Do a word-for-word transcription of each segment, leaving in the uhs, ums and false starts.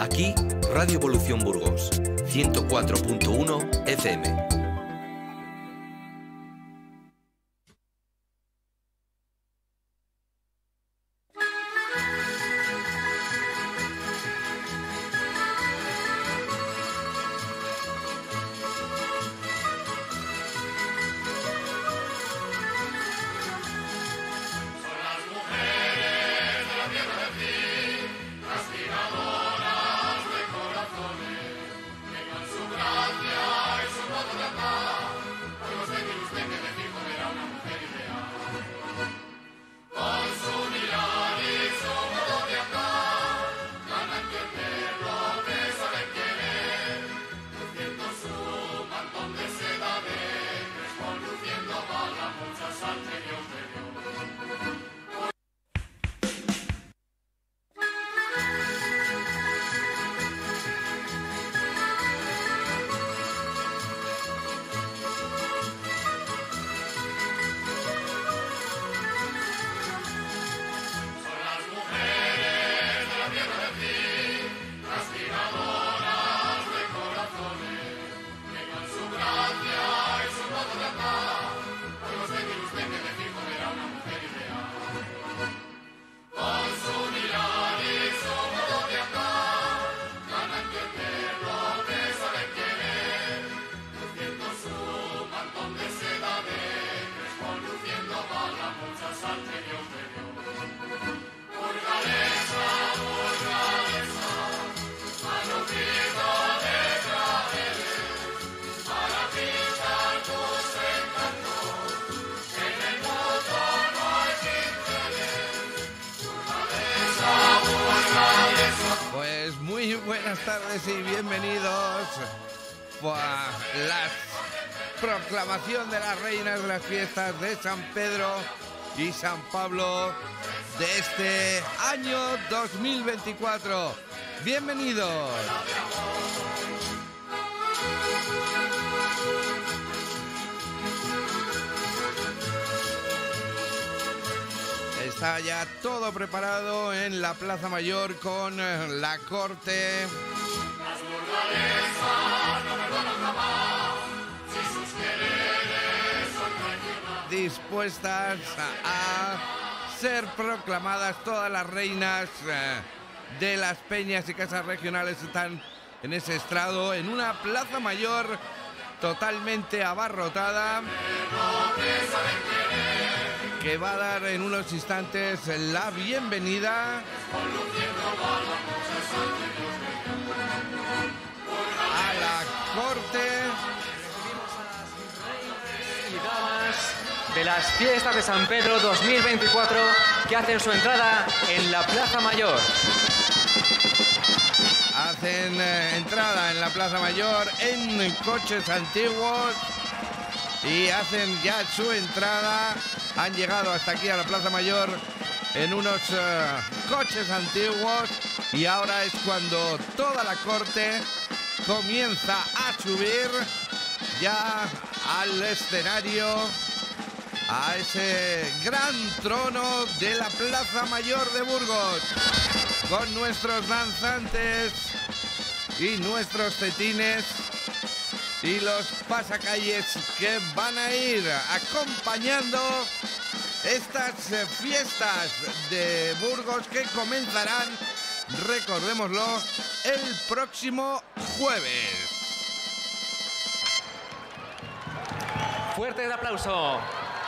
Aquí, Radio Evolución Burgos, ciento cuatro punto uno F M. Buenas tardes y bienvenidos a la proclamación de las reinas de las fiestas de San Pedro y San Pablo de este año dos mil veinticuatro. Bienvenidos. Está ya todo preparado en la Plaza Mayor con la corte. Las burgalesas no perdonan jamás si sus quereres son traicionados. Dispuestas a, a ser proclamadas todas las reinas de las peñas y casas regionales están en ese estrado, en una Plaza Mayor totalmente abarrotada, que va a dar en unos instantes la bienvenida a la corte y damas de las fiestas de San Pedro dos mil veinticuatro que hacen su entrada en la Plaza Mayor. Hacen eh, entrada en la Plaza Mayor en coches antiguos y hacen ya su entrada. Han llegado hasta aquí a la Plaza Mayor en unos uh, coches antiguos y ahora es cuando toda la corte comienza a subir ya al escenario, a ese gran trono de la Plaza Mayor de Burgos, con nuestros danzantes y nuestros cetines y los pasacalles que van a ir acompañando estas fiestas de Burgos que comenzarán, recordémoslo, el próximo jueves. Fuerte el aplauso.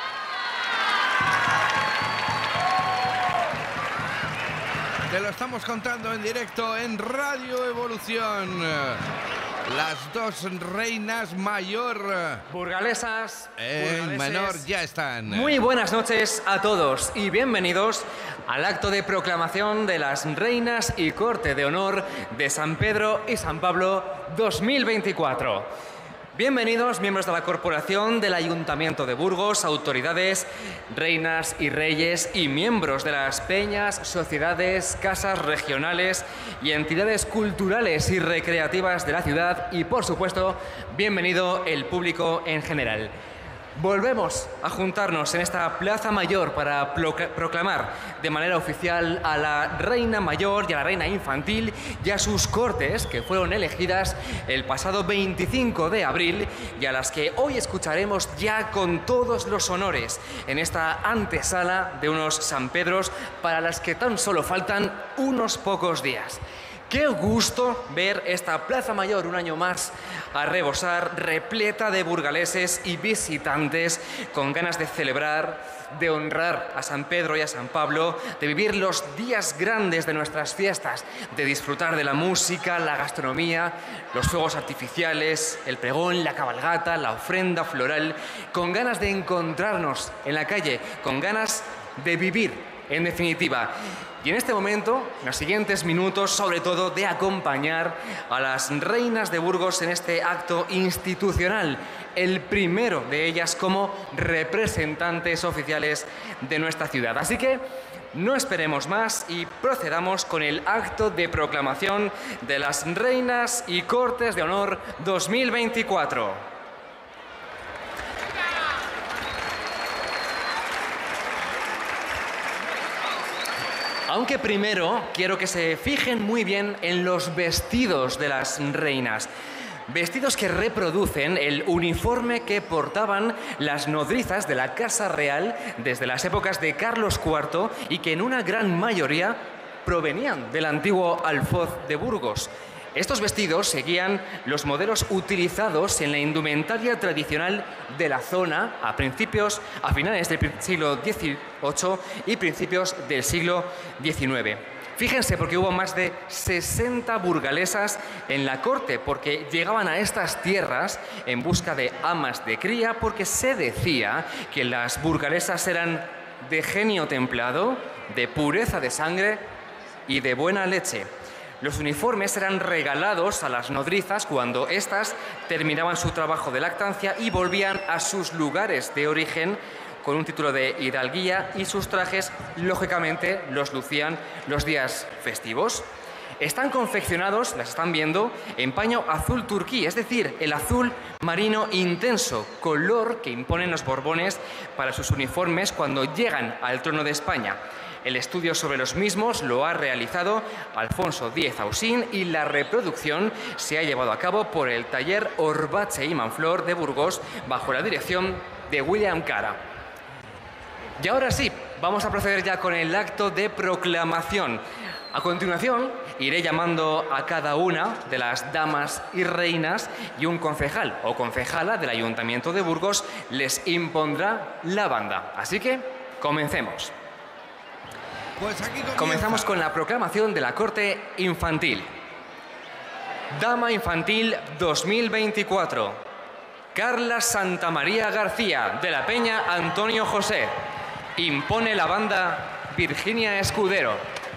Te lo estamos contando en directo en Radio Evolución. Las dos reinas mayor burgalesas, en menor ya están. Muy buenas noches a todos y bienvenidos al acto de proclamación de las reinas y corte de honor de San Pedro y San Pablo dos mil veinticuatro. Bienvenidos, miembros de la Corporación del Ayuntamiento de Burgos, autoridades, reinas y reyes y miembros de las peñas, sociedades, casas regionales y entidades culturales y recreativas de la ciudad y, por supuesto, bienvenido el público en general. Volvemos a juntarnos en esta Plaza Mayor para proclamar de manera oficial a la Reina Mayor y a la Reina Infantil y a sus cortes, que fueron elegidas el pasado veinticinco de abril y a las que hoy escucharemos ya con todos los honores en esta antesala de unos San Pedros para las que tan solo faltan unos pocos días. Qué gusto ver esta Plaza Mayor un año más a rebosar, repleta de burgaleses y visitantes con ganas de celebrar, de honrar a San Pedro y a San Pablo, de vivir los días grandes de nuestras fiestas, de disfrutar de la música, la gastronomía, los fuegos artificiales, el pregón, la cabalgata, la ofrenda floral, con ganas de encontrarnos en la calle, con ganas de vivir, en definitiva. Y en este momento, en los siguientes minutos, sobre todo de acompañar a las reinas de Burgos en este acto institucional, el primero de ellas como representantes oficiales de nuestra ciudad. Así que no esperemos más y procedamos con el acto de proclamación de las Reinas y Cortes de Honor dos mil veinticuatro. Aunque primero quiero que se fijen muy bien en los vestidos de las reinas. Vestidos que reproducen el uniforme que portaban las nodrizas de la Casa Real desde las épocas de Carlos cuarto y que en una gran mayoría provenían del antiguo alfoz de Burgos. Estos vestidos seguían los modelos utilizados en la indumentaria tradicional de la zona a principios, a finales del siglo dieciocho y principios del siglo diecinueve. Fíjense, porque hubo más de sesenta burgalesas en la corte, porque llegaban a estas tierras en busca de amas de cría, porque se decía que las burgalesas eran de genio templado, de pureza de sangre y de buena leche. Los uniformes eran regalados a las nodrizas cuando éstas terminaban su trabajo de lactancia y volvían a sus lugares de origen con un título de hidalguía, y sus trajes, lógicamente, los lucían los días festivos. Están confeccionados, las están viendo, en paño azul turquí, es decir, el azul marino intenso, color que imponen los Borbones para sus uniformes cuando llegan al trono de España. El estudio sobre los mismos lo ha realizado Alfonso Díez Ausín y la reproducción se ha llevado a cabo por el taller Orbache y Manflor de Burgos bajo la dirección de William Cara. Y ahora sí, vamos a proceder ya con el acto de proclamación. A continuación, iré llamando a cada una de las damas y reinas y un concejal o concejala del Ayuntamiento de Burgos les impondrá la banda. Así que, comencemos. Pues aquí comienza. Comenzamos con la proclamación de la Corte Infantil. Dama Infantil dos mil veinticuatro. Carla Santamaría García, de la Peña Antonio José. Impone la banda Virginia Escudero.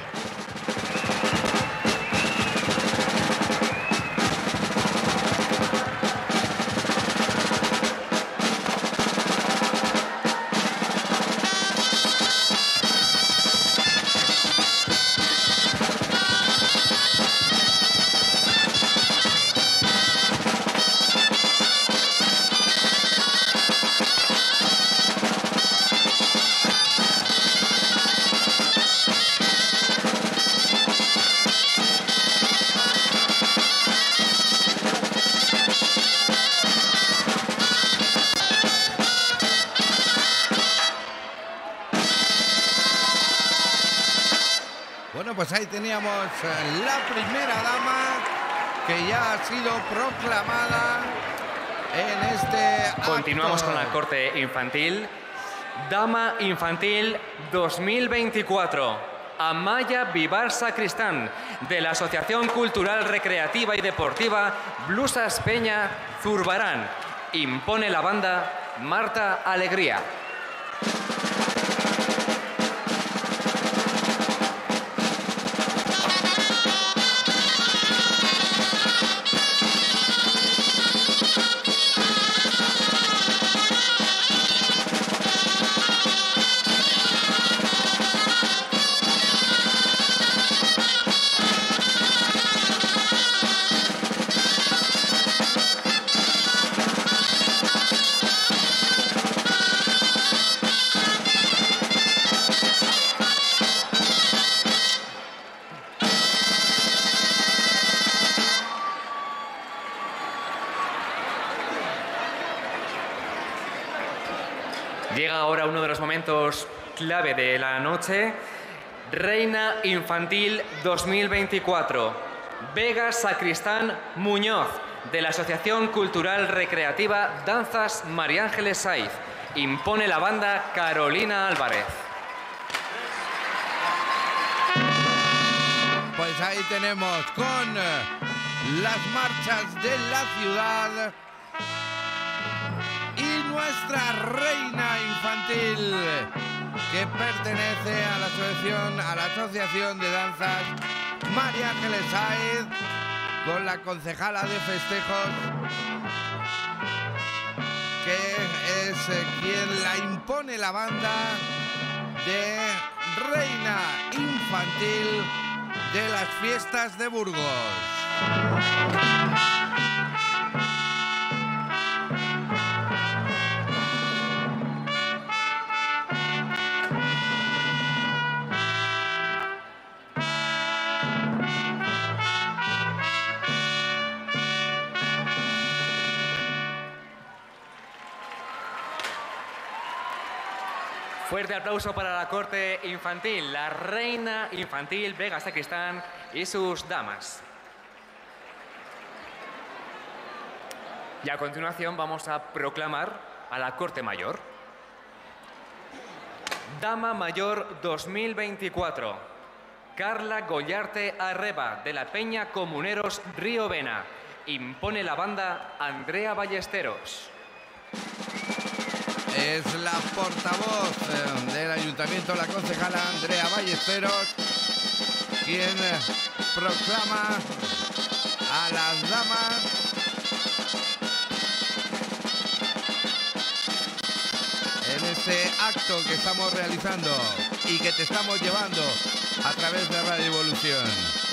Pues ahí teníamos la primera dama que ya ha sido proclamada en este acto. Continuamos con la Corte Infantil. Dama Infantil dos mil veinticuatro. Amaya Vivar Sacristán, de la Asociación Cultural Recreativa y Deportiva Blusas Peña Zurbarán. Impone la banda Marta Alegría. Llega ahora uno de los momentos clave de la noche. Reina Infantil dos mil veinticuatro. Vega Sacristán Muñoz, de la Asociación Cultural Recreativa Danzas María Ángeles Saiz. Impone la banda Carolina Álvarez. Pues ahí tenemos con las marchas de la ciudad y nuestra reina infantil, que pertenece a la asociación, a la Asociación de Danzas María Ángeles Saiz, con la concejala de festejos, que es eh, quien la impone la banda de reina infantil de las fiestas de Burgos. Fuerte aplauso para la corte infantil, la reina infantil Vega Sacristán y sus damas. Y a continuación vamos a proclamar a la corte mayor. Dama Mayor dos mil veinticuatro. Carla Gollarte Arreba, de la Peña Comuneros Río Vena. Impone la banda Andrea Ballesteros. Es la portavoz eh, del ayuntamiento, la concejala Andrea Ballesteros, quien eh, proclama a las damas en este acto que estamos realizando y que te estamos llevando a través de Radio Evolución.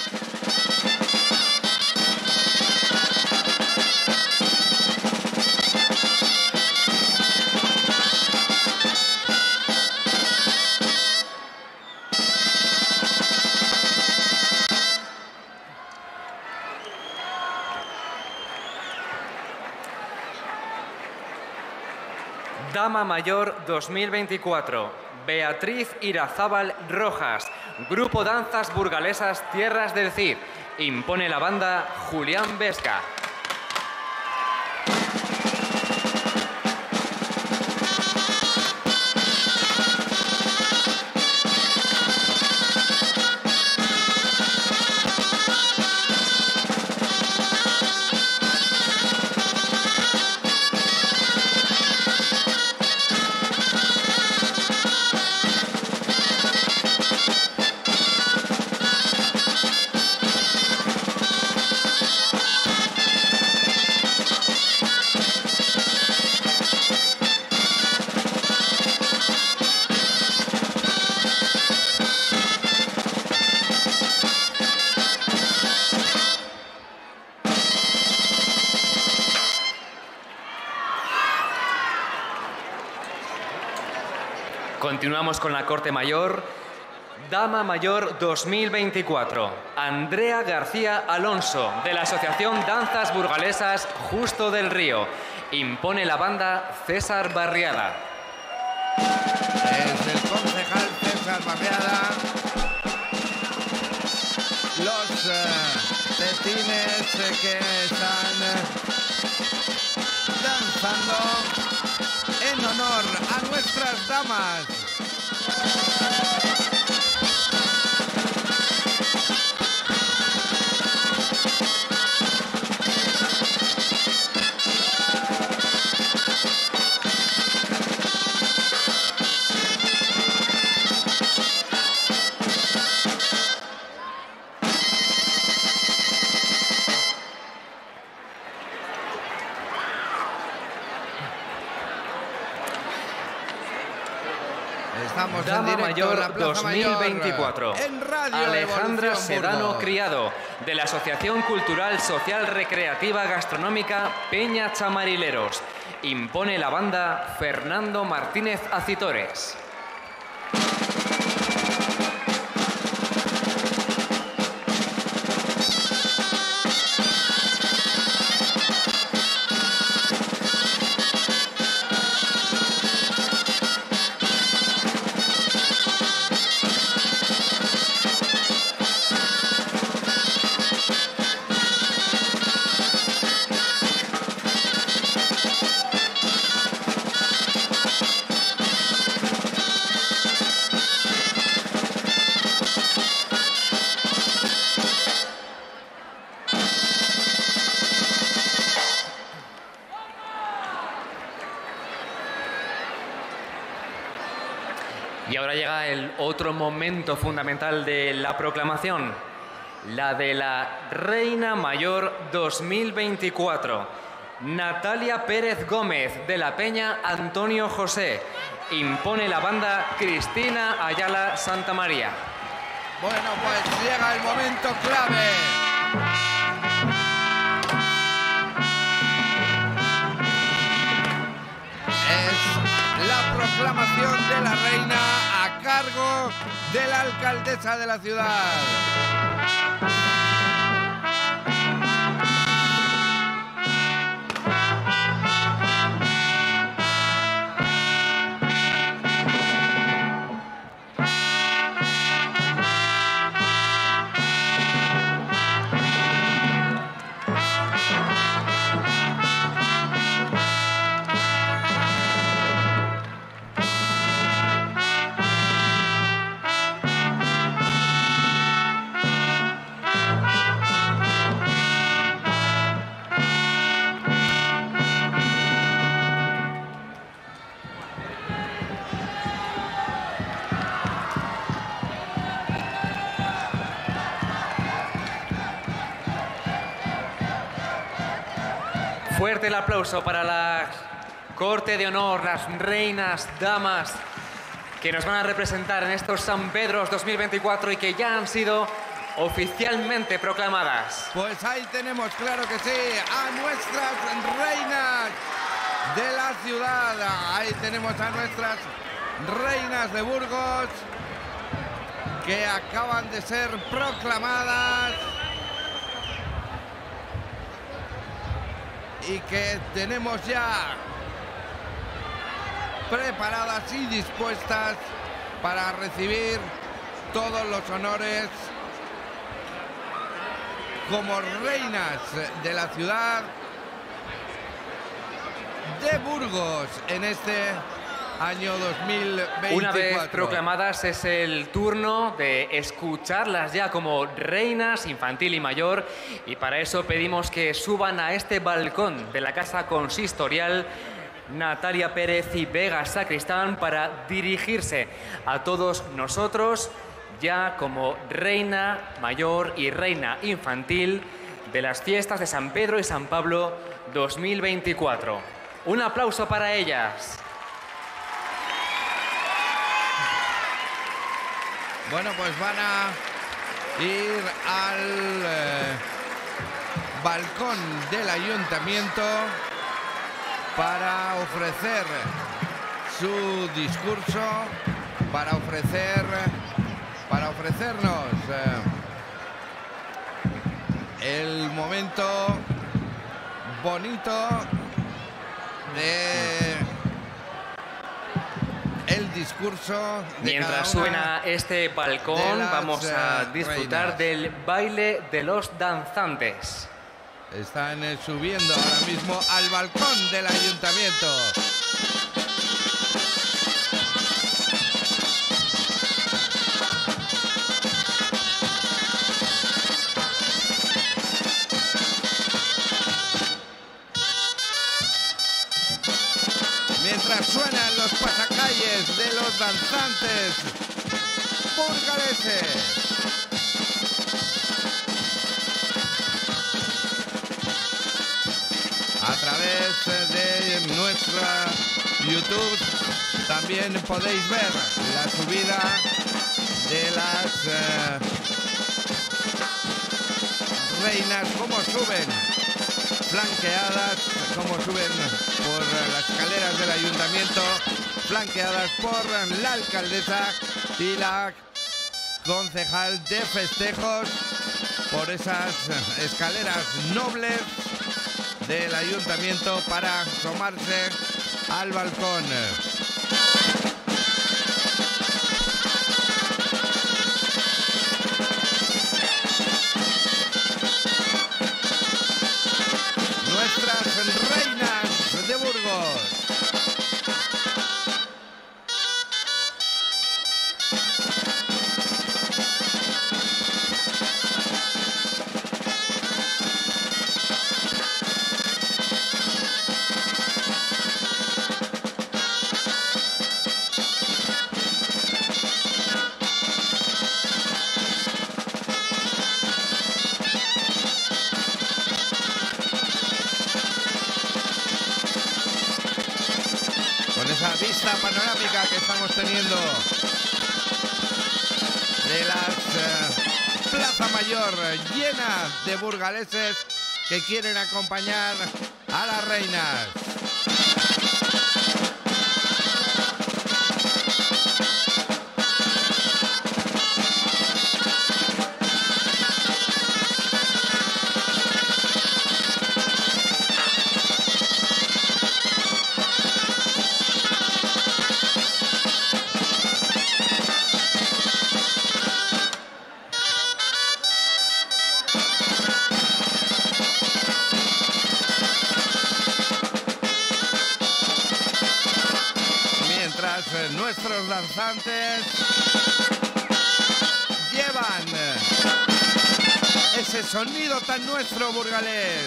Dama Mayor dos mil veinticuatro. Beatriz Irazábal Rojas, Grupo Danzas Burgalesas Tierras del Cid. Impone la banda Julián Vesca. Continuamos con la corte mayor. Dama Mayor dos mil veinticuatro. Andrea García Alonso, de la Asociación Danzas Burgalesas Justo del Río. Impone la banda César Barriada. Es el concejal César Barriada. Los eh, tetines eh, que están eh, danzando en honor a nuestras damas. Estamos Dama en directo Mayor en la Plaza dos mil veinticuatro. Mayor, en Radio Alejandra Evolución Sedano Burgos. Criado, de la Asociación Cultural Social Recreativa Gastronómica Peña Chamarileros. Impone la banda Fernando Martínez Acitores. Y ahora llega el otro momento fundamental de la proclamación, la de la Reina Mayor dos mil veinticuatro. Natalia Pérez Gómez, de la Peña Antonio José. Impone la banda Cristina Ayala Santa María. Bueno, pues llega el momento clave. Es la proclamación de la reina a cargo de la alcaldesa de la ciudad. Fuerte el aplauso para la corte de honor, las reinas, damas que nos van a representar en estos San Pedros dos mil veinticuatro y que ya han sido oficialmente proclamadas. Pues ahí tenemos, claro que sí, a nuestras reinas de la ciudad. Ahí tenemos a nuestras reinas de Burgos que acaban de ser proclamadas y que tenemos ya preparadas y dispuestas para recibir todos los honores como reinas de la ciudad de Burgos en este año dos mil veinticuatro. Una vez proclamadas es el turno de escucharlas ya como reinas infantil y mayor, y para eso pedimos que suban a este balcón de la Casa Consistorial Natalia Pérez y Vega Sacristán para dirigirse a todos nosotros ya como reina mayor y reina infantil de las fiestas de San Pedro y San Pablo dos mil veinticuatro. Un aplauso para ellas. Bueno, pues van a ir al eh, balcón del ayuntamiento para ofrecer su discurso, para ofrecer, para ofrecernos eh, el momento bonito de el discurso de Mientras cada una suena este balcón, las, vamos a eh, disfrutar reinas. del baile de los danzantes. Están eh, subiendo ahora mismo al balcón del ayuntamiento. Mientras suenan los pasacalles de los danzantes burgaleses. A través de nuestra YouTube también podéis ver la subida de las eh, reinas, cómo suben, flanqueadas, cómo suben por las escaleras del ayuntamiento, flanqueadas por la alcaldesa y la concejal de festejos por esas escaleras nobles del ayuntamiento para asomarse al balcón. Nuestras reinas de Burgos. la panorámica que estamos teniendo de las eh, Plaza Mayor llena de burgaleses que quieren acompañar a las reinas. Nuestros danzantes llevan ese sonido tan nuestro burgalés.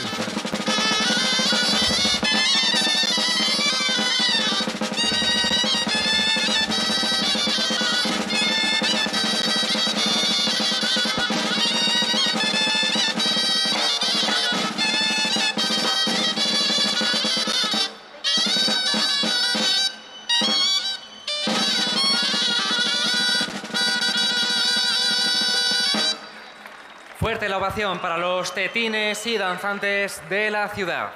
Fuerte la ovación para los tetines y danzantes de la ciudad.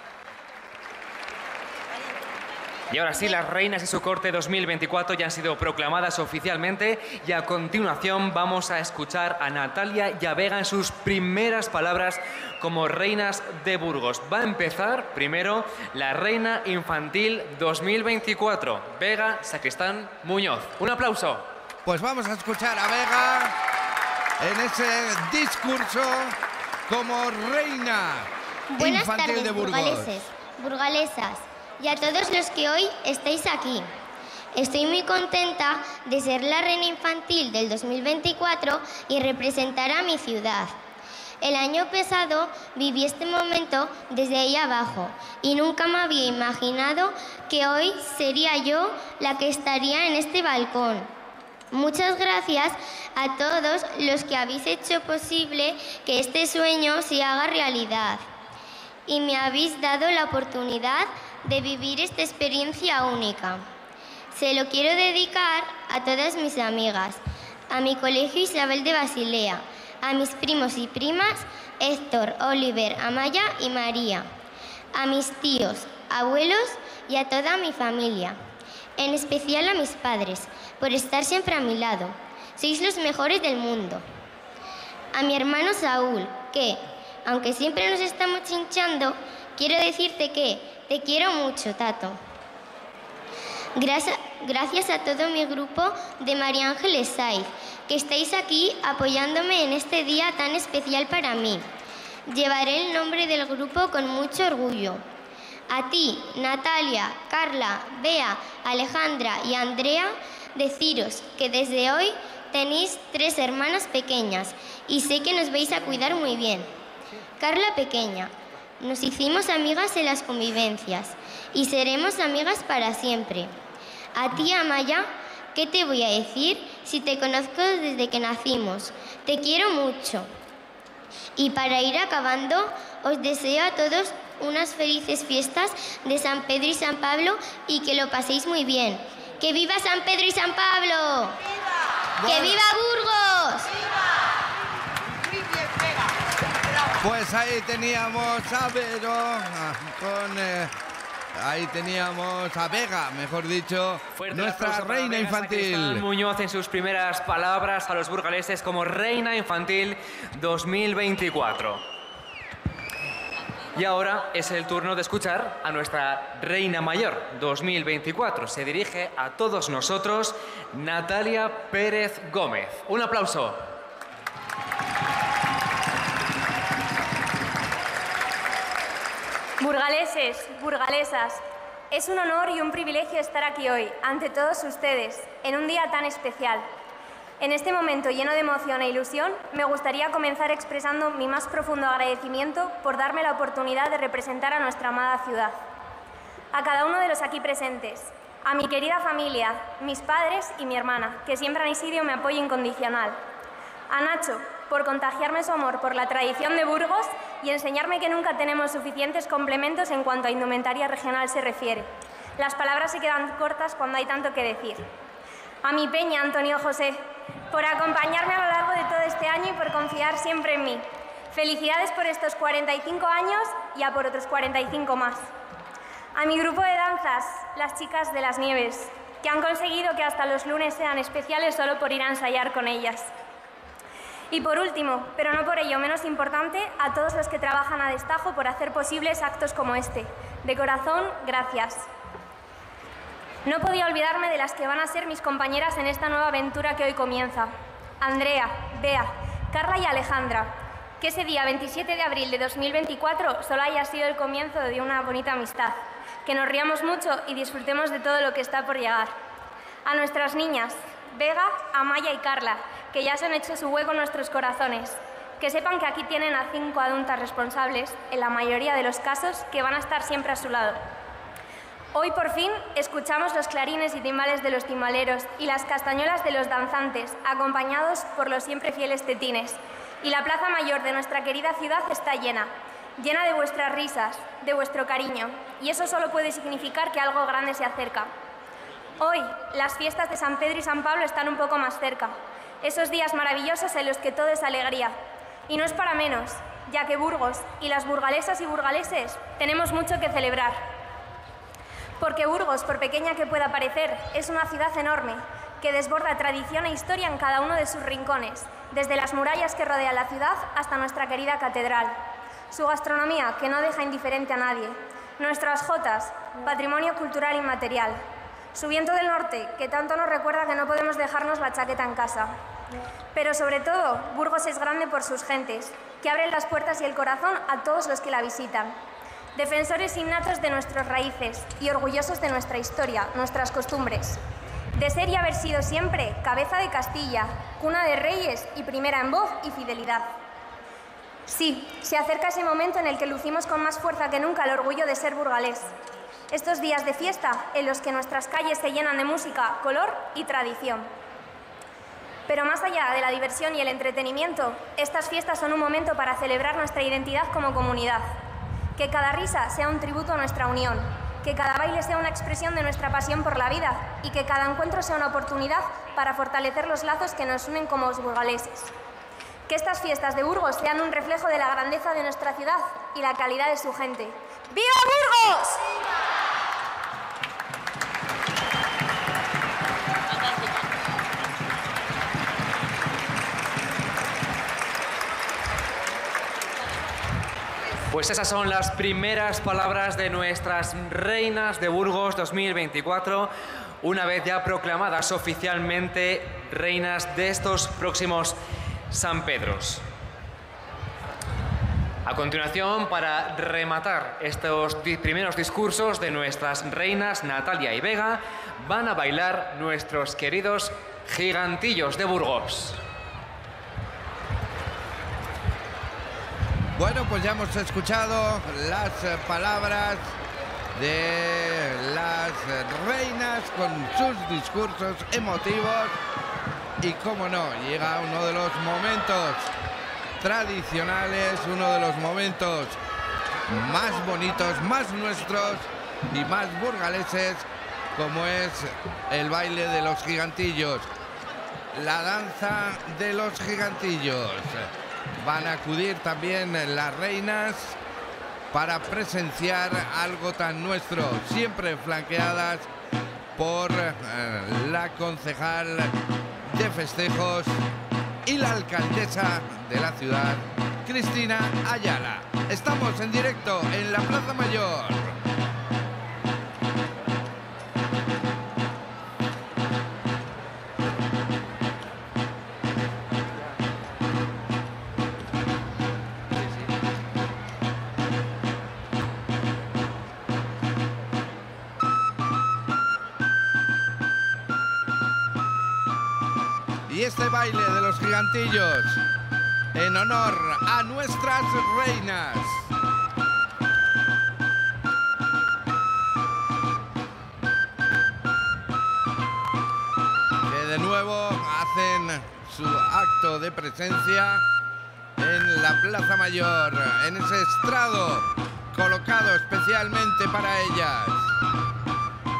Y ahora sí, las reinas y su corte dos mil veinticuatro ya han sido proclamadas oficialmente y a continuación vamos a escuchar a Natalia y a Vega en sus primeras palabras como reinas de Burgos. Va a empezar primero la reina infantil dos mil veinticuatro, Vega Sacristán Muñoz. Un aplauso. Pues vamos a escuchar a Vega en ese discurso como reina Buenas infantil tardes, de Burgos. burgaleses, burgalesas y a todos los que hoy estáis aquí. Estoy muy contenta de ser la reina infantil del dos mil veinticuatro y representar a mi ciudad. El año pasado viví este momento desde ahí abajo y nunca me había imaginado que hoy sería yo la que estaría en este balcón. Muchas gracias a todos los que habéis hecho posible que este sueño se haga realidad y me habéis dado la oportunidad de vivir esta experiencia única. Se lo quiero dedicar a todas mis amigas, a mi colegio Isabel de Basilea, a mis primos y primas Héctor, Oliver, Amaya y María, a mis tíos, abuelos y a toda mi familia. En especial a mis padres, por estar siempre a mi lado. Sois los mejores del mundo. A mi hermano Saúl, que, aunque siempre nos estamos chinchando, quiero decirte que te quiero mucho, Tato. Gracias, gracias a todo mi grupo de María Ángeles Saiz, que estáis aquí apoyándome en este día tan especial para mí. Llevaré el nombre del grupo con mucho orgullo. A ti, Natalia, Carla, Bea, Alejandra y Andrea, deciros que desde hoy tenéis tres hermanas pequeñas y sé que nos vais a cuidar muy bien. Carla pequeña, nos hicimos amigas en las convivencias y seremos amigas para siempre. A ti, Amaya, ¿qué te voy a decir si te conozco desde que nacimos? Te quiero mucho. Y para ir acabando, os deseo a todos unas felices fiestas de San Pedro y San Pablo y que lo paséis muy bien. ¡Que viva San Pedro y San Pablo! ¡Viva! ¡Que viva Burgos! ¡Viva! Pues ahí teníamos a Vero, con, eh, ahí teníamos a Vega, mejor dicho, Fuerte nuestra reina infantil. Muñoz en sus primeras palabras a los burgaleses como reina infantil dos mil veinticuatro. Y ahora es el turno de escuchar a nuestra reina mayor dos mil veinticuatro. Se dirige a todos nosotros Natalia Pérez Gómez. Un aplauso. Burgaleses, burgalesas, es un honor y un privilegio estar aquí hoy, ante todos ustedes, en un día tan especial. En este momento lleno de emoción e ilusión, me gustaría comenzar expresando mi más profundo agradecimiento por darme la oportunidad de representar a nuestra amada ciudad. A cada uno de los aquí presentes, a mi querida familia, mis padres y mi hermana, que siempre han sido mi apoyo incondicional. A Nacho, por contagiarme su amor por la tradición de Burgos y enseñarme que nunca tenemos suficientes complementos en cuanto a indumentaria regional se refiere. Las palabras se quedan cortas cuando hay tanto que decir. A mi peña, Antonio José, por acompañarme a lo largo de todo este año y por confiar siempre en mí. Felicidades por estos cuarenta y cinco años y a por otros cuarenta y cinco más. A mi grupo de danzas, las chicas de las nieves, que han conseguido que hasta los lunes sean especiales solo por ir a ensayar con ellas. Y por último, pero no por ello menos importante, a todos los que trabajan a destajo por hacer posibles actos como este. De corazón, gracias. No podía olvidarme de las que van a ser mis compañeras en esta nueva aventura que hoy comienza. Andrea, Bea, Carla y Alejandra. Que ese día veintisiete de abril de dos mil veinticuatro solo haya sido el comienzo de una bonita amistad. Que nos riamos mucho y disfrutemos de todo lo que está por llegar. A nuestras niñas, Vega, Amaya y Carla, que ya se han hecho su hueco en nuestros corazones. Que sepan que aquí tienen a cinco adultas responsables, en la mayoría de los casos, que van a estar siempre a su lado. Hoy, por fin, escuchamos los clarines y timbales de los timbaleros y las castañuelas de los danzantes, acompañados por los siempre fieles tetines. Y la plaza mayor de nuestra querida ciudad está llena, llena de vuestras risas, de vuestro cariño. Y eso solo puede significar que algo grande se acerca. Hoy, las fiestas de San Pedro y San Pablo están un poco más cerca. Esos días maravillosos en los que todo es alegría. Y no es para menos, ya que Burgos y las burgalesas y burgaleses tenemos mucho que celebrar. Porque Burgos, por pequeña que pueda parecer, es una ciudad enorme, que desborda tradición e historia en cada uno de sus rincones, desde las murallas que rodean la ciudad hasta nuestra querida catedral. Su gastronomía, que no deja indiferente a nadie. Nuestras jotas, patrimonio cultural inmaterial. Su viento del norte, que tanto nos recuerda que no podemos dejarnos la chaqueta en casa. Pero sobre todo, Burgos es grande por sus gentes, que abren las puertas y el corazón a todos los que la visitan. Defensores innatos de nuestras raíces y orgullosos de nuestra historia, nuestras costumbres. De ser y haber sido siempre cabeza de Castilla, cuna de reyes y primera en voz y fidelidad. Sí, se acerca ese momento en el que lucimos con más fuerza que nunca el orgullo de ser burgalés. Estos días de fiesta en los que nuestras calles se llenan de música, color y tradición. Pero más allá de la diversión y el entretenimiento, estas fiestas son un momento para celebrar nuestra identidad como comunidad. Que cada risa sea un tributo a nuestra unión, que cada baile sea una expresión de nuestra pasión por la vida y que cada encuentro sea una oportunidad para fortalecer los lazos que nos unen como burgaleses. Que estas fiestas de Burgos sean un reflejo de la grandeza de nuestra ciudad y la calidad de su gente. ¡Viva Burgos! Pues esas son las primeras palabras de nuestras reinas de Burgos dos mil veinticuatro, una vez ya proclamadas oficialmente reinas de estos próximos San Pedros. A continuación, para rematar estos di- primeros discursos de nuestras reinas Natalia y Vega, van a bailar nuestros queridos gigantillos de Burgos. Bueno, pues ya hemos escuchado las eh, palabras de las eh, reinas con sus discursos emotivos y, cómo no, llega uno de los momentos tradicionales, uno de los momentos más bonitos, más nuestros y más burgaleses, como es el baile de los gigantillos, la danza de los gigantillos. Van a acudir también las reinas para presenciar algo tan nuestro, siempre flanqueadas por eh, la concejal de festejos y la alcaldesa de la ciudad, Cristina Ayala. Estamos en directo en la Plaza Mayor. Y este baile de los gigantillos en honor a nuestras reinas. Que de nuevo hacen su acto de presencia en la Plaza Mayor, en ese estrado colocado especialmente para ellas.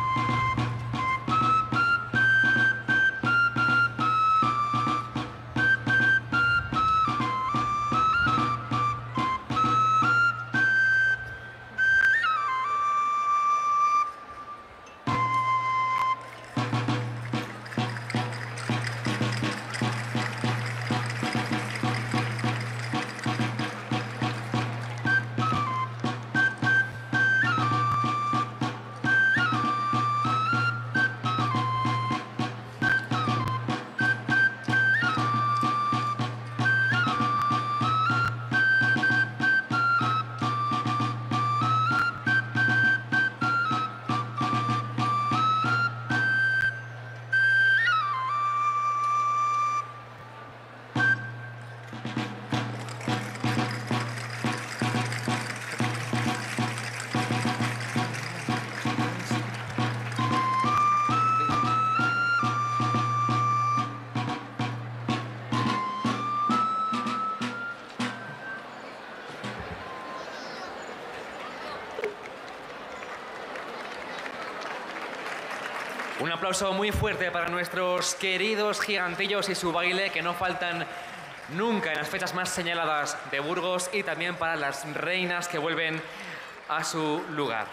aplauso muy fuerte para nuestros queridos gigantillos y su baile, que no faltan nunca en las fechas más señaladas de Burgos, y también para las reinas que vuelven a su lugar.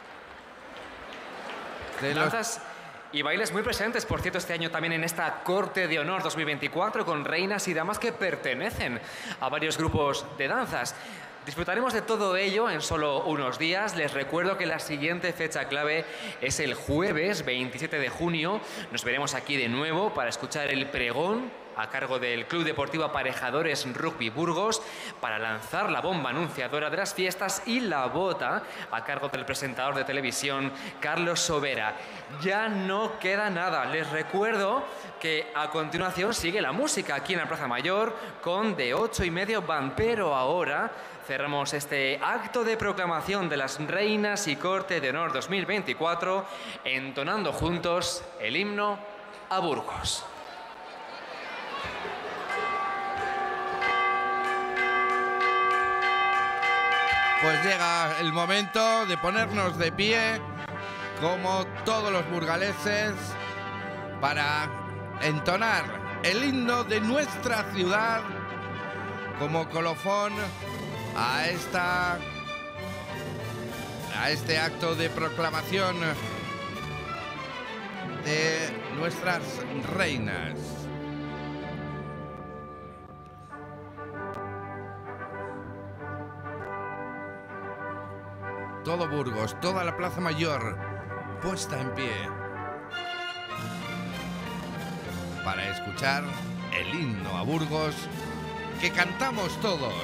De los... Danzas y bailes muy presentes, por cierto, este año también en esta Corte de Honor dos mil veinticuatro, con reinas y damas que pertenecen a varios grupos de danzas. Disfrutaremos de todo ello en solo unos días. Les recuerdo que la siguiente fecha clave es el jueves veintisiete de junio. Nos veremos aquí de nuevo para escuchar el pregón a cargo del Club Deportivo Aparejadores Rugby Burgos, para lanzar la bomba anunciadora de las fiestas, y la bota a cargo del presentador de televisión Carlos Sobera. Ya no queda nada. Les recuerdo que a continuación sigue la música aquí en la Plaza Mayor con De ocho y medio van, pero ahora cerramos este acto de proclamación de las Reinas y Corte de Honor dos mil veinticuatro entonando juntos el himno a Burgos. Pues llega el momento de ponernos de pie, como todos los burgaleses, para entonar el himno de nuestra ciudad como colofón a esta a este acto de proclamación de nuestras reinas. Todo Burgos, toda la Plaza Mayor puesta en pie para escuchar el himno a Burgos que cantamos todos.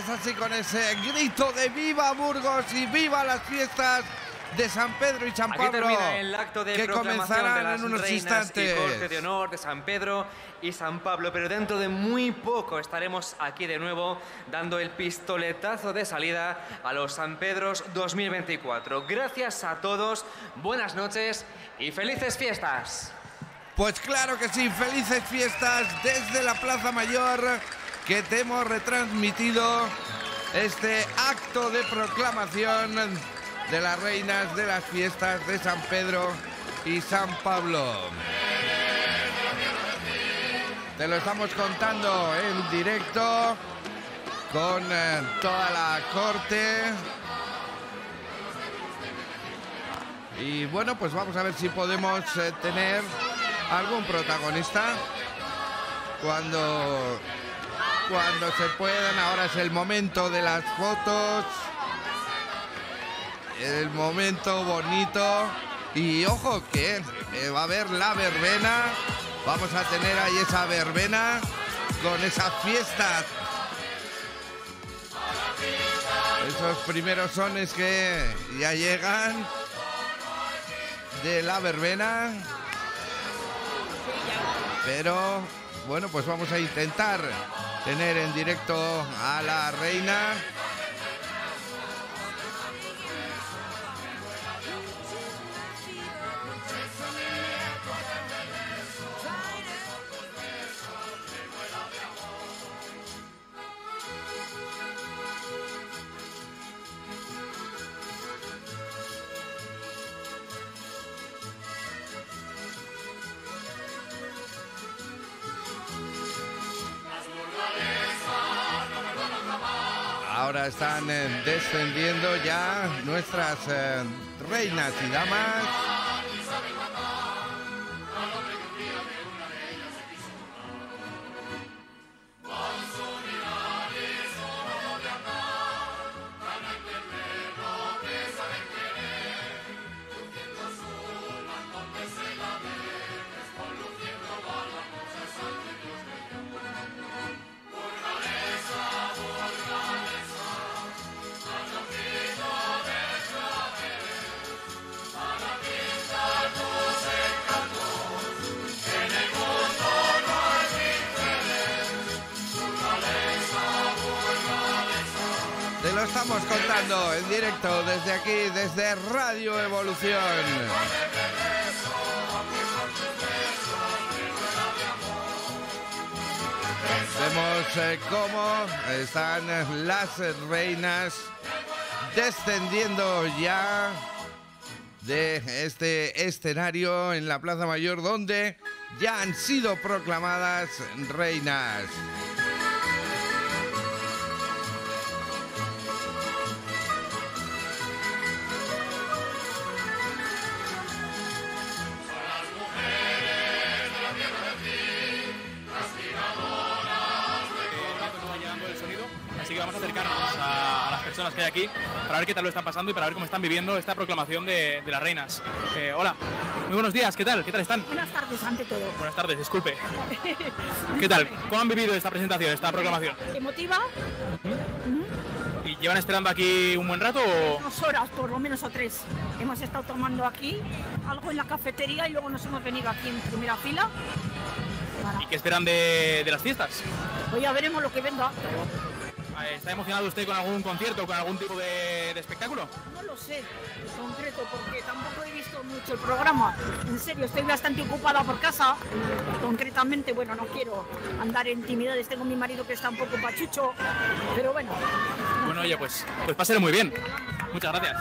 Es así, con ese grito de ¡Viva Burgos y viva las fiestas de San Pedro y San Pablo! Aquí termina el acto de que proclamación de las en unos reinas instantes. y corte de honor de San Pedro y San Pablo, pero dentro de muy poco estaremos aquí de nuevo dando el pistoletazo de salida a los San Pedros dos mil veinticuatro. Gracias a todos, buenas noches y felices fiestas. Pues claro que sí, felices fiestas desde la Plaza Mayor, que te hemos retransmitido este acto de proclamación de las reinas de las fiestas de San Pedro y San Pablo. Te lo estamos contando en directo con eh, toda la corte. Y bueno, pues vamos a ver si podemos eh, tener algún protagonista cuando, cuando se puedan. Ahora es el momento de las fotos. El momento bonito. Y ojo que eh, va a haber la verbena. Vamos a tener ahí esa verbena con esa fiesta. Esos primeros sones que ya llegan de la verbena. Pero bueno, pues vamos a intentar tener en directo a la reina. Ahora están eh, descendiendo ya nuestras eh, reinas y damas. Te lo estamos contando en directo desde aquí, desde Radio Evolución. Vemos eh, cómo están las reinas descendiendo ya de este escenario en la Plaza Mayor, donde ya han sido proclamadas reinas. Así que vamos a acercarnos a, a las personas que hay aquí para ver qué tal lo están pasando y para ver cómo están viviendo esta proclamación de, de las reinas. Eh, hola, muy buenos días, ¿qué tal? ¿Qué tal están? Buenas tardes, ante todo. Buenas tardes, disculpe. ¿Qué tal? ¿Cómo han vivido esta presentación, esta proclamación? ¿Emotiva? ¿Y llevan esperando aquí un buen rato o...? Dos horas, por lo menos, o tres. Hemos estado tomando aquí algo en la cafetería y luego nos hemos venido aquí en primera fila. ¿Y qué esperan de, de las fiestas? Pues ya veremos lo que venga. ¿Está emocionado usted con algún concierto o con algún tipo de, de espectáculo? No lo sé en concreto porque tampoco he visto mucho el programa. En serio, estoy bastante ocupada por casa. Concretamente, bueno, no quiero andar en intimidades. Tengo mi marido que está un poco pachucho, pero bueno. Bueno, oye, pues, pues páselo muy bien. Muchas gracias.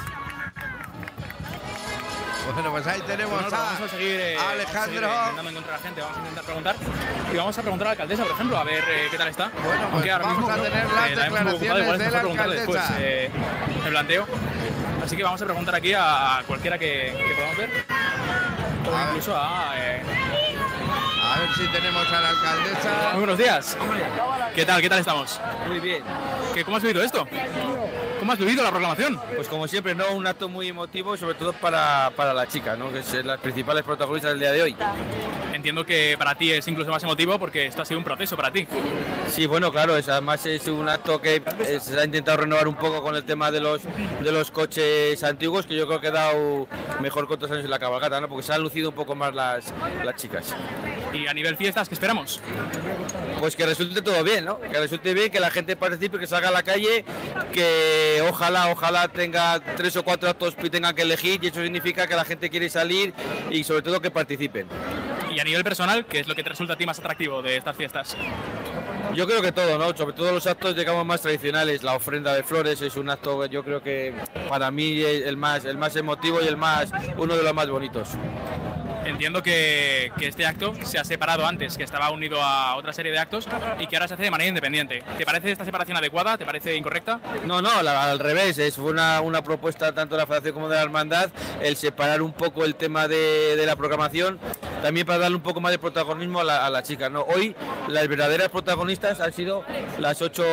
Bueno, pues ahí tenemos bueno, a, vamos a seguir, eh, Alejandro. Vamos a seguir intentando encontrar a la gente, vamos a intentar preguntar. Y vamos a preguntar a la alcaldesa, por ejemplo, a ver eh, qué tal está. Bueno, pues ahora vamos mismo, a tener ¿no? las eh, la hemos declaraciones igual de es la mejor preguntar alcaldesa. después eh, el planteo. Así que vamos a preguntar aquí a cualquiera que, que podamos ver. O A incluso a... Eh... A ver si tenemos a la alcaldesa. Muy buenos días. ¿Qué tal? ¿Qué tal estamos? Muy bien. ¿Qué, ¿Cómo has vivido esto? ¿Cómo has vivido la proclamación? Pues como siempre, ¿no? Un acto muy emotivo, sobre todo para, para la chica, ¿no? Que es las principales protagonistas del día de hoy. entiendo que para ti es incluso más emotivo porque esto ha sido un proceso para ti. Sí, bueno, claro, es, además es un acto que eh, se ha intentado renovar un poco con el tema de los de los coches antiguos, que yo creo que ha dado mejor que otros años en la cabalgata, ¿no? Porque se han lucido un poco más las, las chicas. Y a nivel fiestas, ¿qué esperamos? Pues que resulte todo bien, ¿no? Que resulte bien, que la gente participe, que salga a la calle, que ojalá, ojalá tenga tres o cuatro actos y tengan que elegir, y eso significa que la gente quiere salir y sobre todo que participen. Y a nivel personal, ¿qué es lo que te resulta a ti más atractivo de estas fiestas? Yo creo que todo, ¿no? Sobre todo los actos, digamos, más tradicionales. La ofrenda de flores es un acto, yo creo que para mí es el más, el más emotivo y el más, uno de los más bonitos. Entiendo que, que este acto se ha separado antes, que estaba unido a otra serie de actos y que ahora se hace de manera independiente. ¿Te parece esta separación adecuada? ¿Te parece incorrecta? No, no, la, al revés. Es una, una propuesta tanto de la Federación como de la Hermandad el separar un poco el tema de, de la programación, también para darle un poco más de protagonismo a la, a la chica, ¿no? Hoy las verdaderas protagonistas han sido las ocho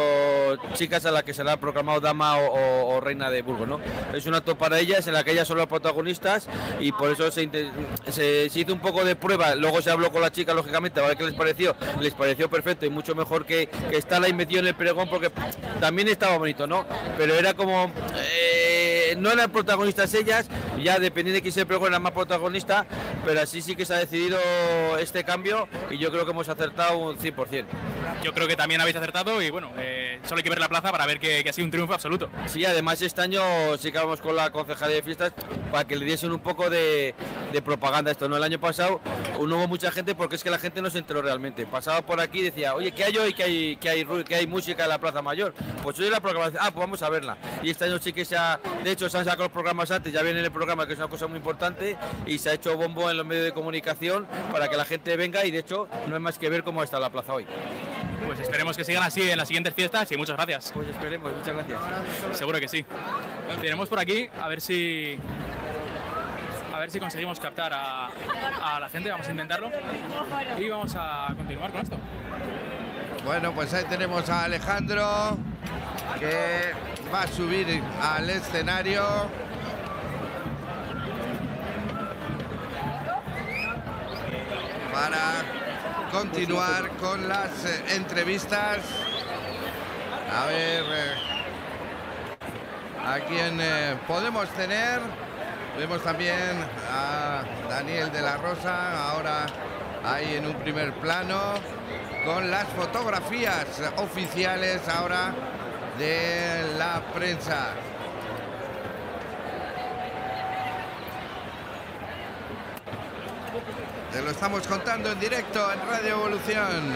chicas a las que se le ha proclamado dama o, o, o reina de Burgos, ¿no? Es un acto para ellas en la que ellas son las protagonistas y por eso se, se, se hizo un poco de prueba. Luego se habló con la chica, lógicamente, a ver qué les pareció. Les pareció perfecto y mucho mejor que, que estar ahí metido en el pregón, porque también estaba bonito, ¿no? Pero era como... Eh, no eran protagonistas ellas, ya dependiendo de quién se pregón era más protagonista, pero así sí que se ha decidido este cambio y yo creo que hemos acertado un cien por cien. Yo creo que también habéis acertado y bueno, eh, solo hay que ver la plaza para ver que, que ha sido un triunfo absoluto. Sí, además este año sí que vamos con la concejalía de fiestas para que le diesen un poco de, de propaganda a esto, ¿no? El año pasado no hubo mucha gente porque es que la gente no se enteró realmente. Pasaba por aquí y decía, oye, ¿qué hay hoy? ¿Qué hay, qué hay, qué hay música en la Plaza Mayor? Pues hoy la programación, ah, pues vamos a verla. Y este año sí que se ha, de hecho se han sacado los programas antes, ya viene el programa, que es una cosa muy importante, y se ha hecho bombo en los medios de comunicación para que la gente venga y de hecho no hay más que ver cómo está la plaza hoy. Pues esperemos que sigan así en las siguientes fiestas y muchas gracias. Pues esperemos, muchas gracias. Seguro que sí. Tenemos por aquí, a ver si... A ver si conseguimos captar a, a la gente, vamos a intentarlo y vamos a continuar con esto. Bueno, pues ahí tenemos a Alejandro que va a subir al escenario. Para continuar con las eh, entrevistas. A ver eh, a quién eh, podemos tener. Vemos también a Daniel de la Rosa, ahora ahí en un primer plano, con las fotografías oficiales ahora de la prensa. Te lo estamos contando en directo en Radio Evolución.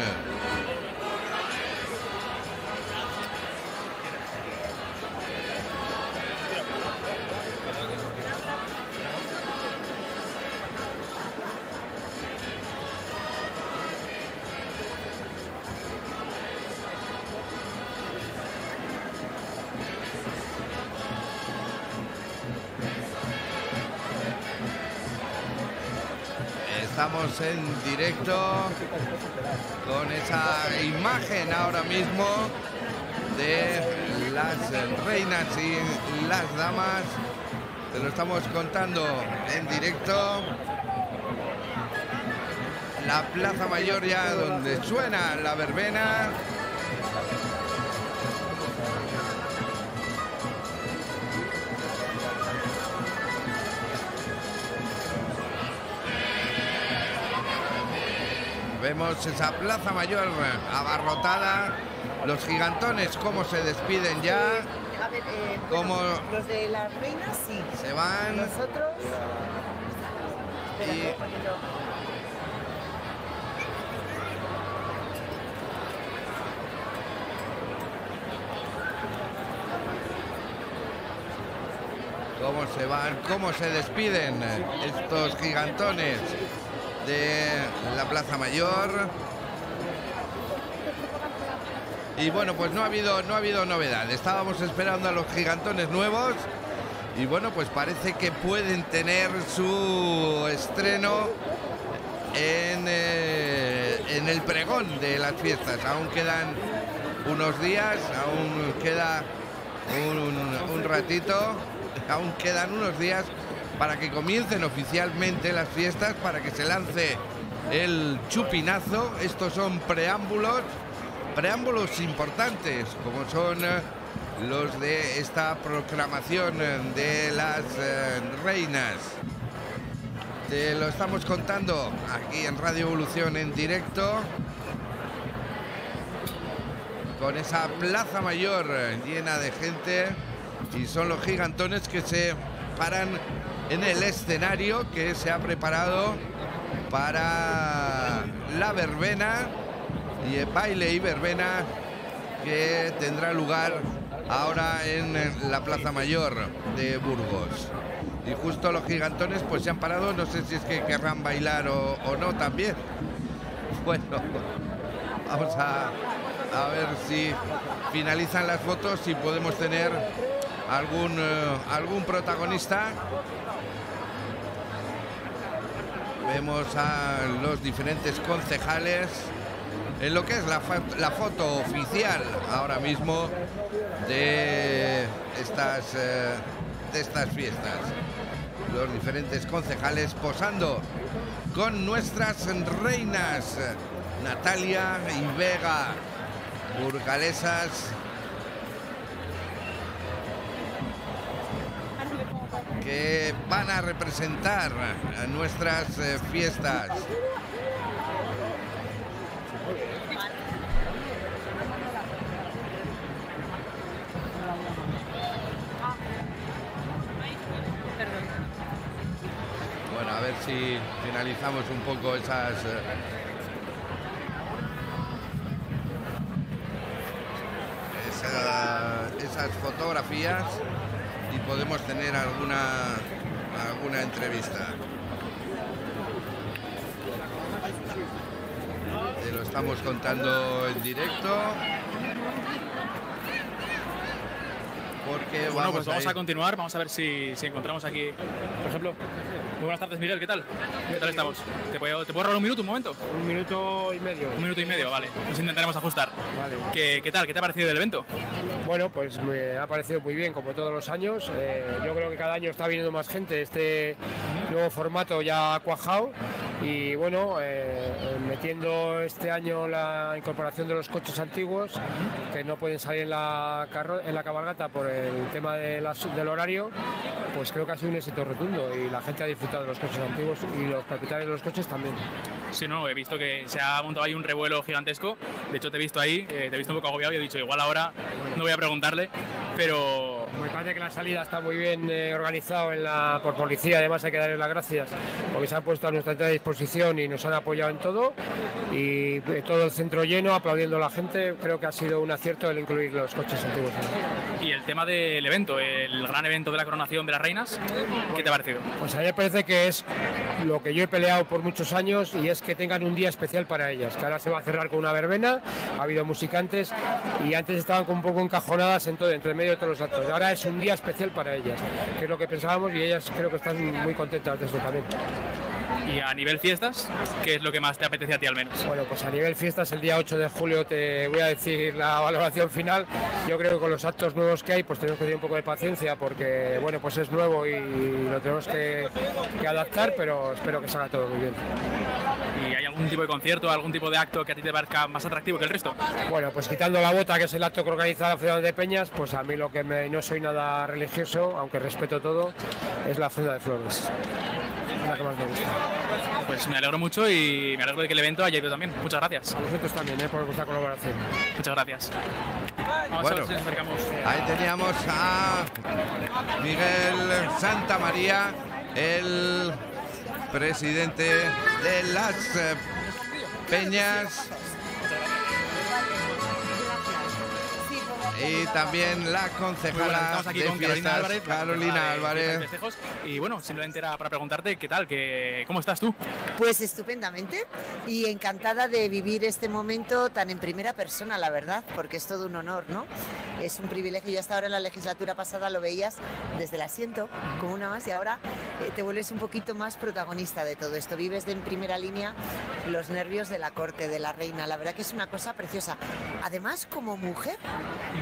Estamos en directo con esa imagen ahora mismo de las reinas y las damas. Te lo estamos contando en directo. La Plaza Mayor ya donde suena la verbena. Vemos esa Plaza Mayor abarrotada, los gigantones cómo se despiden ya, A ver, eh, cómo los de las reinas sí. se van. Nosotros... Y... Espérate, porque yo- cómo se van, cómo se despiden estos gigantones de la Plaza Mayor. Y bueno, pues no ha habido no ha habido novedad. Estábamos esperando a los gigantones nuevos y bueno, pues parece que pueden tener su estreno en, eh, en el pregón de las fiestas. Aún quedan unos días, aún queda un, un ratito, aún quedan unos días para que comiencen oficialmente las fiestas, para que se lance el chupinazo. Estos son preámbulos, preámbulos importantes, como son los de esta proclamación de las eh, reinas. Te lo estamos contando aquí en Radio Evolución en directo, con esa plaza mayor llena de gente, y son los gigantones que se paran en el escenario que se ha preparado para la verbena, y el baile y verbena que tendrá lugar ahora en la Plaza Mayor de Burgos. Y justo los gigantones pues se han parado, no sé si es que querrán bailar o, o no también. Bueno, vamos a, a ver si finalizan las fotos y podemos tener algún, uh, algún protagonista. Vemos a los diferentes concejales en lo que es la, la foto oficial ahora mismo de estas, uh, de estas fiestas. Los diferentes concejales posando con nuestras reinas, Natalia y Vega, burgalesas, que van a representar a nuestras eh, fiestas. Bueno, a ver si finalizamos un poco esas... Eh, esa, esas fotografías y podemos tener alguna, alguna entrevista. Te lo estamos contando en directo. Porque bueno, vamos, pues vamos a, a continuar, vamos a ver si, si encontramos aquí, por ejemplo. Muy buenas tardes, Miguel, ¿qué tal? ¿Qué tal estamos? ¿Te puedo, ¿te puedo robar un minuto, un momento? Un minuto y medio. Un minuto y medio, vale. Pues intentaremos ajustar. Vale. ¿Qué, qué tal? ¿Qué te ha parecido el evento? Bueno, pues me ha parecido muy bien, como todos los años. Eh, yo creo que cada año está viniendo más gente. Este nuevo formato ya ha cuajado. Y bueno, eh, metiendo este año la incorporación de los coches antiguos, que no pueden salir en la, carro en la cabalgata por el tema de la, del horario, pues creo que ha sido un éxito rotundo y la gente ha disfrutado de los coches antiguos y los propietarios de los coches también. Sí, no, he visto que se ha montado ahí un revuelo gigantesco. De hecho, te he visto ahí, eh, te he visto un poco agobiado y he dicho, igual ahora no voy a preguntarle, pero... Me parece que la salida está muy bien eh, organizado en la, por policía, además hay que darles las gracias porque se han puesto a nuestra disposición y nos han apoyado en todo, y eh, todo el centro lleno, aplaudiendo a la gente. Creo que ha sido un acierto el incluir los coches antiguos. Y el tema del evento, el gran evento de la coronación de las reinas, ¿qué te ha parecido? Pues a mí me parece que es lo que yo he peleado por muchos años, y es que tengan un día especial para ellas, que ahora se va a cerrar con una verbena, ha habido musicantes y antes estaban un poco encajonadas en todo, entre medio de todos los actos. Ahora es un día especial para ellas, que es lo que pensábamos, y ellas creo que están muy contentas de eso también. Y a nivel fiestas, ¿qué es lo que más te apetece a ti al menos? Bueno, pues a nivel fiestas, el día ocho de julio te voy a decir la valoración final. Yo creo que con los actos nuevos que hay, pues tenemos que tener un poco de paciencia, porque bueno, pues es nuevo y lo tenemos que, que adaptar, pero espero que salga todo muy bien. ¿Y hay algún tipo de concierto, algún tipo de acto que a ti te parezca más atractivo que el resto? Bueno, pues quitando la bota, que es el acto que organiza la Federación de Peñas, pues a mí lo que me, no soy nada religioso, aunque respeto todo, es la ofrenda de flores. Es la que más me gusta. Pues me alegro mucho y me alegro de que el evento haya ido también. Muchas gracias. A vosotros también, ¿eh? Por vuestra colaboración. Muchas gracias. Vamos bueno, a ver si nos acercamos. Ahí teníamos a Miguel Santamaría, el presidente de las eh, Peñas, y también la concejala aquí de con fiestas, Carolina Álvarez, Carolina Álvarez. Festejos. Y bueno, simplemente era para preguntarte qué tal, que, ¿cómo estás tú? Pues estupendamente y encantada de vivir este momento tan en primera persona, la verdad, porque es todo un honor, ¿no? Es un privilegio. Yo hasta ahora en la legislatura pasada lo veías desde el asiento, como una más, y ahora eh, te vuelves un poquito más protagonista de todo esto. Vives de en primera línea los nervios de la corte, de la reina. La verdad que es una cosa preciosa. Además, como mujer,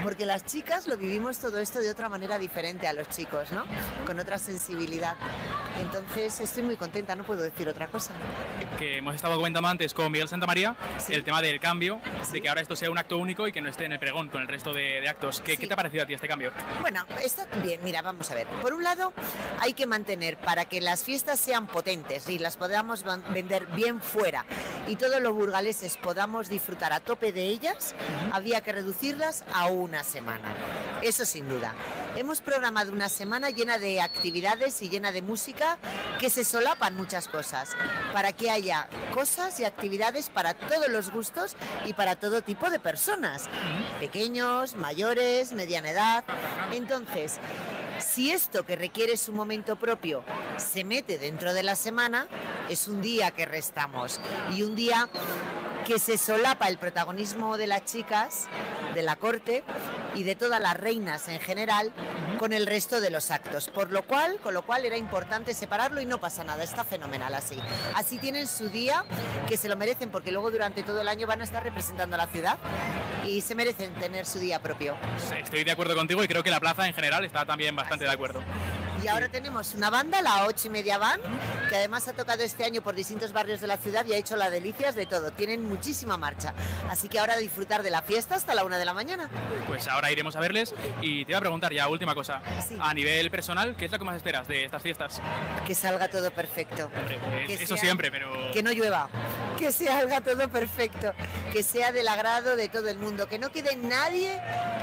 porque las chicas lo vivimos todo esto de otra manera diferente a los chicos, ¿no? Con otra sensibilidad. Entonces estoy muy contenta, no puedo decir otra cosa. Que hemos estado comentando antes con Miguel Santamaría, sí. el tema del cambio, sí. de que ahora esto sea un acto único y que no esté en el pregón con el resto de, de actos. ¿Qué, sí. ¿Qué te ha parecido a ti este cambio? Bueno, está bien, mira, vamos a ver. Por un lado, hay que mantener para que las fiestas sean potentes y las podamos vender bien fuera y todos los burgaleses podamos disfrutar a tope de ellas, uh-huh. había que reducirlas a una semana. Eso sin duda. Hemos programado una semana llena de actividades y llena de música que se solapan muchas cosas, para que haya cosas y actividades para todos los gustos y para todo tipo de personas, pequeños, mayores, mediana edad. Entonces, si esto que requiere su momento propio se mete dentro de la semana, es un día que restamos y un día que se solapa el protagonismo de las chicas, de la corte y de todas las reinas en general con el resto de los actos, por lo cual, con lo cual era importante separarlo y no pasa nada, está fenomenal así. Así tienen su día, que se lo merecen porque luego durante todo el año van a estar representando a la ciudad y se merecen tener su día propio. Estoy de acuerdo contigo y creo que la plaza en general está también bastante de acuerdo. Y ahora tenemos una banda, la ocho y media Band, que además ha tocado este año por distintos barrios de la ciudad y ha hecho las delicias de todo. Tienen muchísima marcha. Así que ahora a disfrutar de la fiesta hasta la una de la mañana. Pues ahora iremos a verles y te iba a preguntar ya, última cosa. Sí. A nivel personal, ¿qué es lo que más esperas de estas fiestas? Que salga todo perfecto. Hombre, que eso sea, siempre, pero... Que no llueva. Que salga todo perfecto. Que sea del agrado de todo el mundo. Que no quede nadie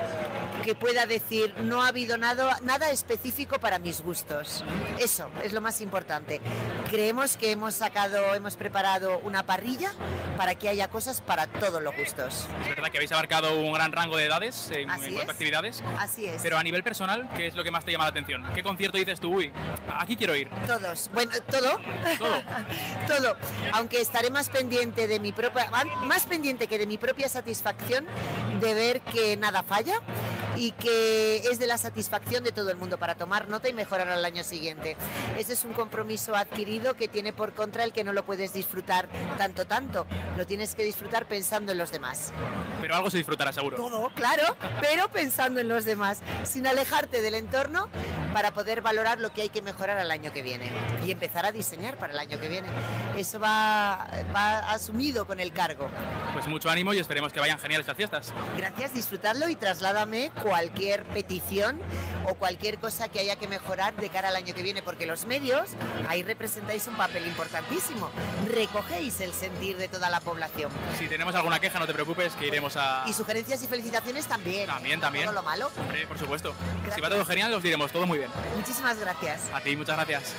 que pueda decir no ha habido nada, nada específico para mis gustos. Eso es lo más importante. Creemos que hemos sacado, hemos preparado una parrilla para que haya cosas para todos los gustos. Es verdad que habéis abarcado un gran rango de edades en, Así en cuanto a es. actividades. Así es. Pero a nivel personal, ¿qué es lo que más te llama la atención? ¿Qué concierto dices tú, uy, aquí quiero ir? Todos. Bueno, todo. Todo. Todo. Aunque estaré más pendiente de mi propia, más pendiente que de mi propia satisfacción de ver que nada falla y que es de la satisfacción de todo el mundo para tomar nota y mejorar al año siguiente. Ese es un compromiso adquirido que tiene por contra el que no lo puedes disfrutar tanto, tanto. Lo tienes que disfrutar pensando en los demás. Pero algo se disfrutará, seguro. Todo, claro, pero pensando en los demás, sin alejarte del entorno para poder valorar lo que hay que mejorar al año que viene y empezar a diseñar para el año que viene. Eso va, va asumido con el cargo. Pues mucho ánimo y esperemos que vayan genial estas fiestas. Gracias, disfrutadlo y trasládame cualquier petición o cualquier cosa que haya que mejorar de cara al año que viene, porque los medios ahí representáis un papel importantísimo, recogéis el sentir de toda la población. Si tenemos alguna queja, no te preocupes, que iremos a... Y sugerencias y felicitaciones también. También, también. Todo lo malo. Hombre, por supuesto. Gracias. Si va todo genial, os diremos todo muy bien. Muchísimas gracias. A ti, muchas gracias.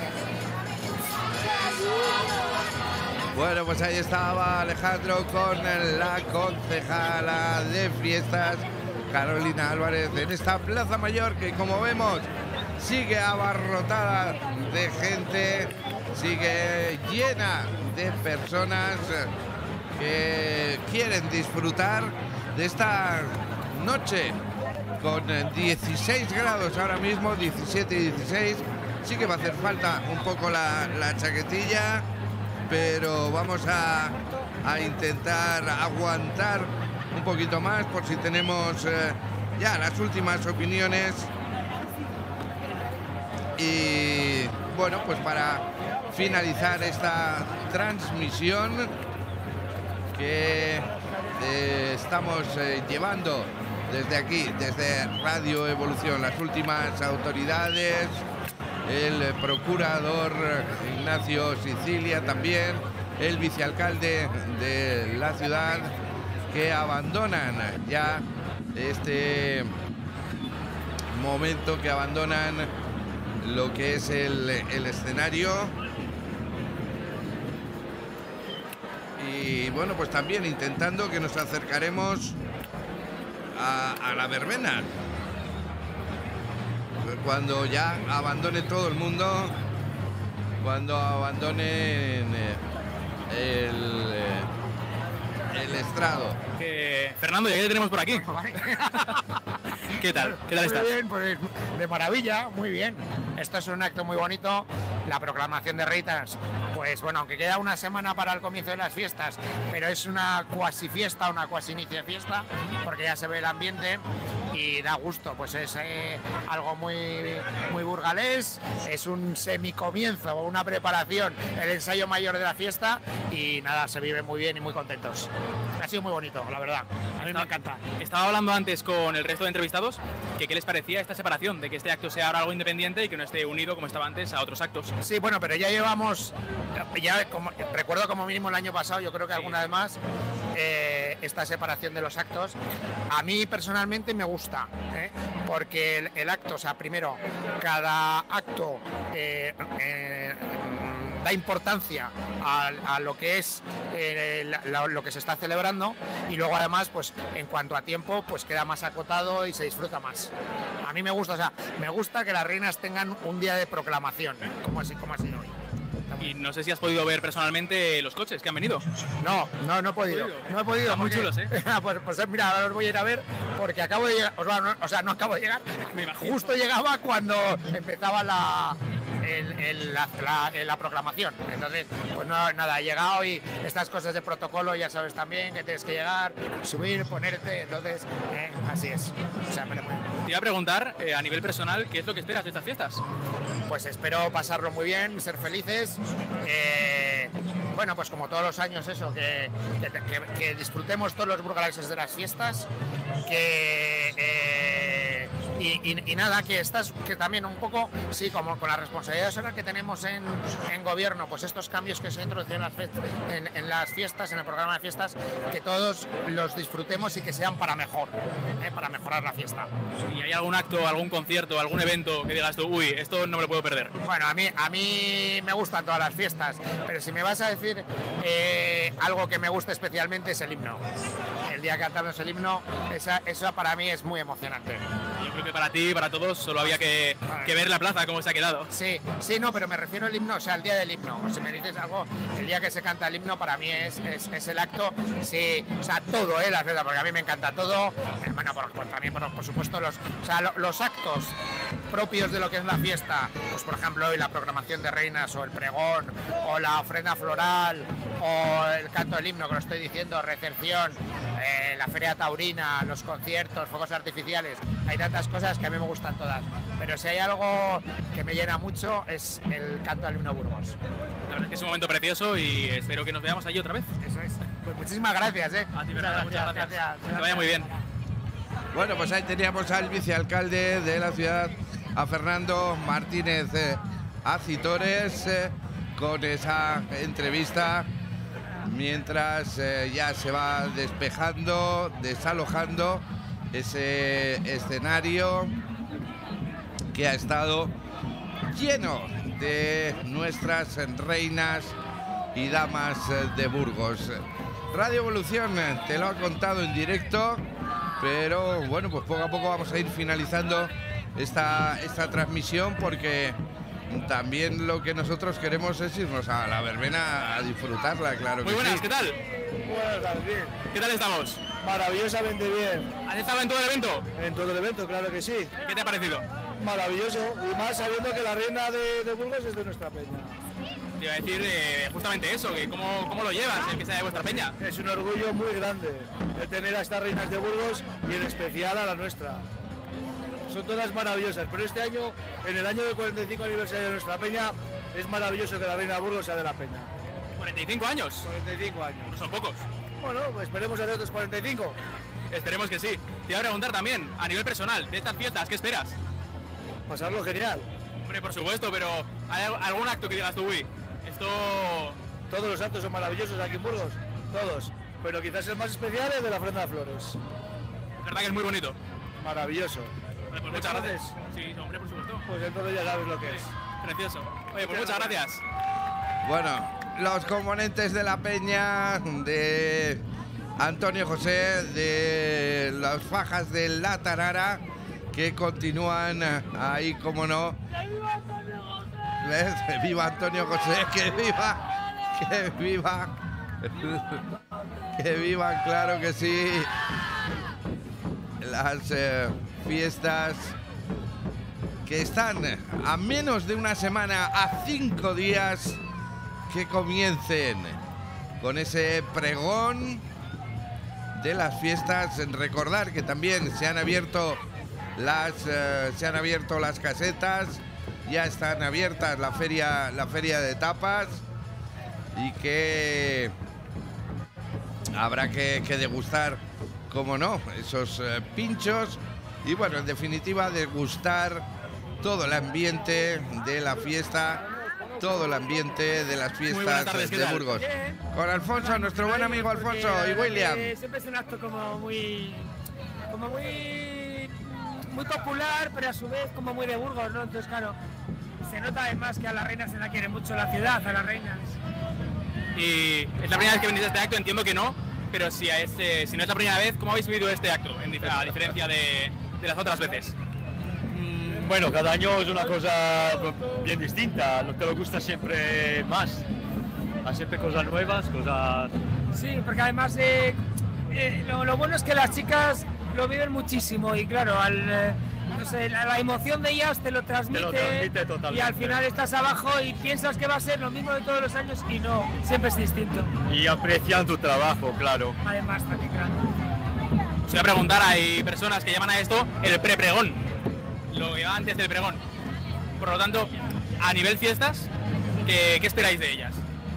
Bueno, pues ahí estaba Alejandro con la concejala de fiestas, Carolina Álvarez, en esta Plaza Mayor que, como vemos, sigue abarrotada de gente, sigue llena de personas que quieren disfrutar de esta noche con dieciséis grados ahora mismo, diecisiete y dieciséis. Sí que va a hacer falta un poco la, la chaquetilla, pero vamos a, a intentar aguantar un poquito más por si tenemos eh, ya las últimas opiniones. Y bueno, pues para finalizar esta transmisión que eh, estamos eh, llevando desde aquí, desde Radio Evolución, las últimas autoridades, el procurador Ignacio Sicilia también, el vicealcalde de la ciudad, que abandonan ya este momento, que abandonan lo que es el, el escenario. Y bueno, pues también intentando que nos acercaremos a, a la verbena. Cuando ya abandone todo el mundo, cuando abandonen el, el estrado. Eh, Fernando, ya te tenemos por aquí. ¿Qué tal? ¿Qué tal estás? Muy bien, pues de maravilla, muy bien. Esto es un acto muy bonito, la proclamación de reinas. Pues bueno, aunque queda una semana para el comienzo de las fiestas, pero es una cuasi fiesta, una cuasi inicio de fiesta, porque ya se ve el ambiente. y da gusto, pues es eh, algo muy, muy burgalés, es un semicomienzo, una preparación, el ensayo mayor de la fiesta y nada, se vive muy bien y muy contentos. Ha sido muy bonito, la verdad, a mí me encanta. Estaba hablando antes con el resto de entrevistados que qué les parecía esta separación, de que este acto sea ahora algo independiente y que no esté unido como estaba antes a otros actos. Sí, bueno, pero ya llevamos, ya como, recuerdo como mínimo el año pasado, yo creo que alguna vez más, eh, esta separación de los actos. A mí personalmente me gusta, ¿eh? Porque el, el acto, o sea, primero, cada acto eh, eh, da importancia a, a lo que es eh, la, la, lo que se está celebrando y luego además, pues en cuanto a tiempo, pues queda más acotado y se disfruta más. A mí me gusta, o sea, me gusta que las reinas tengan un día de proclamación, como así, como ha sido hoy. Y no sé si has podido ver personalmente los coches que han venido. No, no, no he podido. No he podido. Están muy porque- chulos, ¿eh? pues, pues mira, ahora los voy a ir a ver porque acabo de llegar, o sea, no, o sea, no acabo de llegar. Justo llegaba cuando empezaba la, el- el- la, la- la proclamación. Entonces, pues no, nada, he llegado y estas cosas de protocolo ya sabes también que tienes que llegar, subir, ponerte, entonces, eh, así es. O sea, pero, Te iba a preguntar, eh, a nivel personal, ¿qué es lo que esperas de estas fiestas? Pues espero pasarlo muy bien, ser felices. eh, bueno, pues como todos los años eso, que, que- que- que disfrutemos todos los burgaleses de las fiestas, que eh, y, y- y nada, que estás, que también un poco, sí, como con la responsabilidad social que tenemos en, en gobierno, pues estos cambios que se introducen en las, fe- en, en las fiestas, en el programa de fiestas, que todos los disfrutemos y que sean para mejor, eh, para mejorar la fiesta. ¿Y hay algún acto, algún concierto, algún evento que digas tú, uy, esto no me lo puedo perder? Bueno, a mí, a mí me gustan todas las fiestas, pero si me vas a decir eh, algo que me gusta especialmente es el himno. El día que cantamos el himno, esa, eso para mí es muy emocionante. Yo creo que para ti, para todos, solo había que, que ver la plaza, cómo se ha quedado. Sí, sí, no, pero me refiero al himno, o sea, el día del himno. O si me dices algo, el día que se canta el himno para mí es, es, es el acto, sí, o sea, todo, ¿eh? La fiesta, porque a mí me encanta todo. Eh, Bueno, por, por- también, por, por supuesto, los, o sea, lo- los actos propios de lo que es la fiesta, pues por ejemplo hoy la programación de reinas o el pregón o la ofrenda floral o el canto del himno que lo estoy diciendo, recepción, eh, la feria taurina, los conciertos, fuegos artificiales, hay tantas cosas que a mí me gustan todas, pero si hay algo que me llena mucho es el canto del himno Burgos. La verdad es que es un momento precioso y espero que nos veamos allí otra vez. Eso es. Pues muchísimas gracias, ¿eh? A ti, Bernardo, muchas gracias. Que vaya muy bien. Bueno, pues ahí teníamos al vicealcalde de la ciudad, a Fernando Martínez eh, Acitores, eh, con esa entrevista, mientras eh, ya se va despejando, desalojando ese escenario que ha estado lleno de nuestras reinas y damas eh, de Burgos. Radio Evolución eh, te lo ha contado en directo, pero bueno, pues poco a poco vamos a ir finalizando esta, esta transmisión, porque también lo que nosotros queremos es irnos a la verbena a disfrutarla, claro Muy que buenas, sí. ¿qué tal? Buenas tardes, bien. ¿Qué tal estamos? Maravillosamente bien. ¿Has estado en todo el evento? En todo el evento, claro que sí. ¿Qué te ha parecido? Maravilloso, y más sabiendo que la reina de, de Burgos es de nuestra peña. Te iba a decir eh, justamente eso, que cómo, cómo lo llevas, el que sea de vuestra peña. Es un orgullo muy grande el tener a estas reinas de Burgos y en especial a la nuestra. Son todas maravillosas, pero este año, en el año del cuarenta y cinco aniversario de nuestra peña, es maravilloso que la reina de Burgos sea de la peña. ¿cuarenta y cinco años? cuarenta y cinco años. No son pocos. Bueno, pues esperemos hacer otros cuarenta y cinco. Esperemos que sí. Te iba a preguntar también, a nivel personal, de estas fiestas, ¿qué esperas? Pasarlo genial. Hombre, por supuesto, pero ¿hay al- algún acto que digas tú, uy, esto... Todos los actos son maravillosos aquí en Burgos, todos. Pero quizás el más especial es el de la ofrenda de flores. Es verdad que es muy bonito. Maravilloso. Vale, pues muchas gracias. Sí, hombre, por supuesto. Pues entonces ya sabes lo que es. Precioso. Oye, pues muchas gracias. Bueno, los componentes de la peña, de Antonio José, de las fajas de la Tarara, que continúan ahí, como no. ¿Ves? ¡Viva Antonio José! ¡Que viva! ¡Que viva! ¡Que vivan, claro que sí! Las eh, fiestas que están a menos de una semana, a cinco días que comiencen con ese pregón de las fiestas. Recordar que también se han abierto las, eh, se han abierto las casetas, ya están abiertas la feria, la feria de tapas y que habrá que, que degustar, como no, esos eh, pinchos y bueno, en definitiva degustar todo el ambiente de la fiesta, todo el ambiente de las fiestas tardes, de Burgos. Con Alfonso, nuestro buen amigo Alfonso y William. Siempre es un acto como muy, como muy, muy popular, pero a su vez como muy de Burgos, ¿no? Entonces, claro, se nota además que a las reinas se la quiere mucho la ciudad, a las reinas. Y es la primera vez que venís a este acto, entiendo que no, pero si, a este, si no es la primera vez, ¿cómo habéis vivido este acto, en, a diferencia de, de las otras veces? Bueno, cada año es una cosa bien distinta, lo que nos gusta siempre más. Hay siempre cosas nuevas, cosas... Sí, porque además eh, eh, lo, lo bueno es que las chicas lo viven muchísimo y claro, al, eh, no sé, la, la emoción de ellas te lo transmite, Te lo transmite totalmente. Y al final estás abajo y piensas que va a ser lo mismo de todos los años y no, siempre es distinto. Y aprecian tu trabajo, claro. Además, también, claro. Os voy a preguntar, hay personas que llaman a esto el pre-pregón, lo que va antes del pregón. Por lo tanto, a nivel fiestas, ¿qué, qué esperáis de ellas?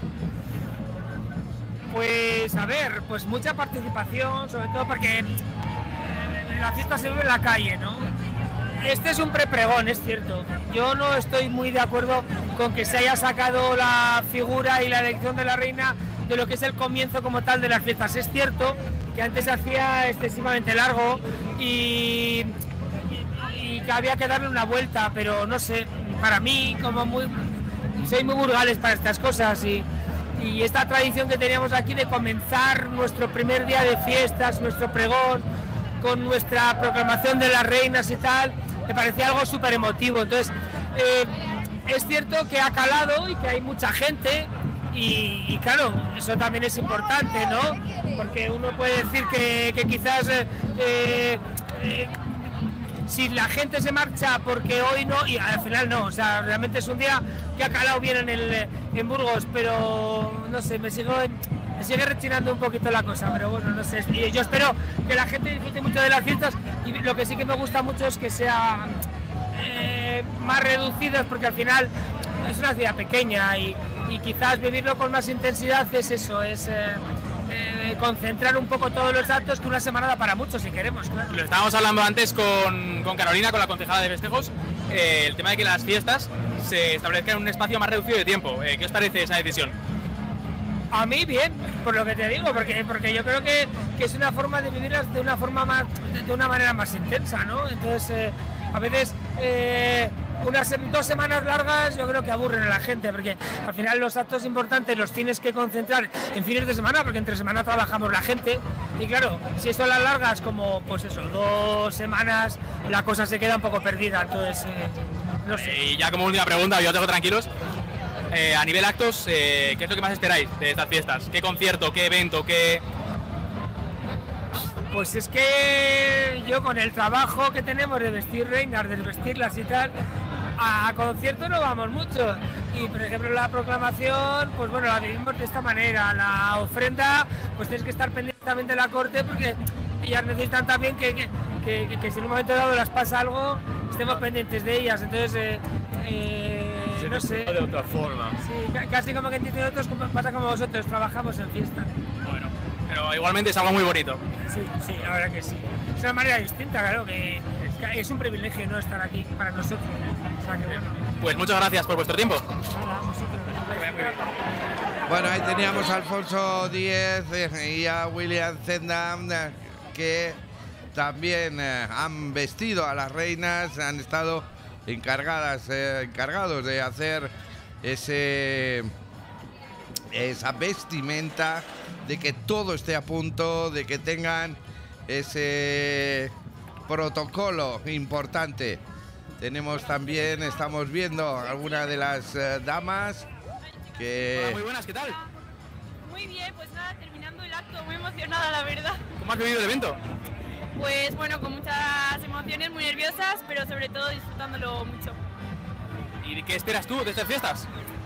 Pues a ver, pues mucha participación, sobre todo porque eh, la fiesta se vive en la calle, ¿no? Este es un prepregón, es cierto. Yo no estoy muy de acuerdo con que se haya sacado la figura y la elección de la reina de lo que es el comienzo como tal de las fiestas. Es cierto que antes se hacía excesivamente largo y, y que había que darle una vuelta, pero no sé, para mí, como muy, soy muy burgales para estas cosas y Y esta tradición que teníamos aquí de comenzar nuestro primer día de fiestas, nuestro pregón, con nuestra proclamación de las reinas y tal, me parecía algo súper emotivo. Entonces, eh, es cierto que ha calado y que hay mucha gente y, y claro, eso también es importante, ¿no? Porque uno puede decir que, que quizás... Eh, eh, eh, si la gente se marcha porque hoy no, y al final no, o sea, realmente es un día que ha calado bien en, el, en Burgos, pero no sé, me, sigo, me sigue rechinando un poquito la cosa, pero bueno, no sé, yo espero que la gente disfrute mucho de las fiestas y lo que sí que me gusta mucho es que sean eh, más reducidas, porque al final es una ciudad pequeña y, y quizás vivirlo con más intensidad es eso, es... Eh, Eh, concentrar un poco todos los actos, que una semana da para mucho si queremos, claro. Lo estábamos hablando antes con, con Carolina, con la concejala de festejos, eh, el tema de que las fiestas se establezcan en un espacio más reducido de tiempo. Eh, ¿Qué os parece esa decisión? A mí bien, por lo que te digo, porque, porque yo creo que, que es una forma de vivirlas de una forma más, de una manera más intensa, ¿no? Entonces, eh, a veces eh, unas dos semanas largas yo creo que aburren a la gente, porque al final los actos importantes los tienes que concentrar en fines de semana, porque entre semana trabajamos la gente, y claro, si esto las largas como, pues eso, dos semanas, la cosa se queda un poco perdida, entonces, eh, no sé. Eh, y ya como última pregunta, yo os dejo tranquilos, eh, a nivel actos, eh, ¿qué es lo que más esperáis de estas fiestas? ¿Qué concierto, qué evento, qué...? Pues es que yo con el trabajo que tenemos de vestir reinas, de vestirlas y tal, a, a conciertos no vamos mucho. Y por ejemplo la proclamación, pues bueno, la vivimos de esta manera. La ofrenda, pues tienes que estar pendiente también de la corte porque ellas necesitan también que, que, que, que, que si en un momento dado las pasa algo, estemos pendientes de ellas. Entonces, eh, eh, no sé. De otra forma. Sí, casi como que entienden otros, como pasa como vosotros, trabajamos en fiesta. Bueno, pero igualmente es algo muy bonito. Sí, sí, la verdad que sí. Es una manera distinta, claro, que es un privilegio no estar aquí para nosotros. O sea, que bueno. Pues muchas gracias por vuestro tiempo. Nada, vosotros. Bueno, ahí teníamos a Alfonso Díez y a William Zenda, que también eh, han vestido a las reinas, han estado encargadas, eh, encargados de hacer ese, esa vestimenta, de que todo esté a punto, de que tengan ese protocolo importante. Tenemos también, estamos viendo algunas de las eh, damas que... Hola, muy buenas, ¿qué tal? Muy bien, pues nada, terminando el acto, muy emocionada la verdad. ¿Cómo has vivido el evento? Pues bueno, con muchas emociones, muy nerviosas, pero sobre todo disfrutándolo mucho. ¿Y qué esperas tú de estas fiestas?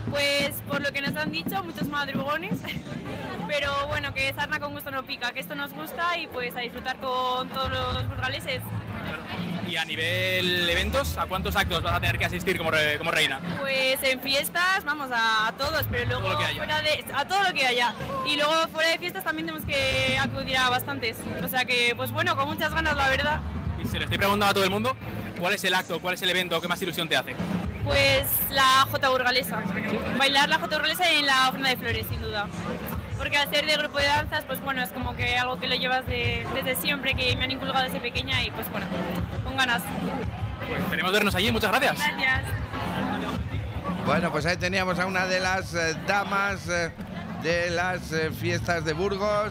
Pues por lo que nos han dicho, muchos madrugones, pero bueno, que sarna con gusto no pica, que esto nos gusta y pues a disfrutar con todos los burgaleses. Y a nivel eventos, ¿a cuántos actos vas a tener que asistir como, re, como reina? Pues en fiestas vamos a, a todos, pero luego todo lo que haya. fuera de a todo lo que haya. Y luego fuera de fiestas también tenemos que acudir a bastantes. O sea que pues bueno, con muchas ganas la verdad. Y se lo estoy preguntando a todo el mundo, ¿cuál es el acto, cuál es el evento que más ilusión te hace? Pues la Jota burgalesa. Bailar la Jota burgalesa en la ofrenda de flores, sin duda. Porque al ser de grupo de danzas, pues bueno, es como que algo que lo llevas de, desde siempre, que me han inculcado desde pequeña y pues bueno, con ganas. Pues esperemos vernos allí, muchas gracias. Gracias. Bueno, pues ahí teníamos a una de las eh, damas eh, de las eh, fiestas de Burgos.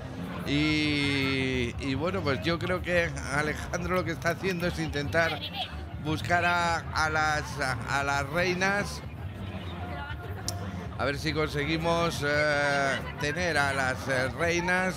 Y, y bueno, pues yo creo que Alejandro lo que está haciendo es intentar buscar a, a, las, a, a las reinas. A ver si conseguimos eh, tener a las eh, reinas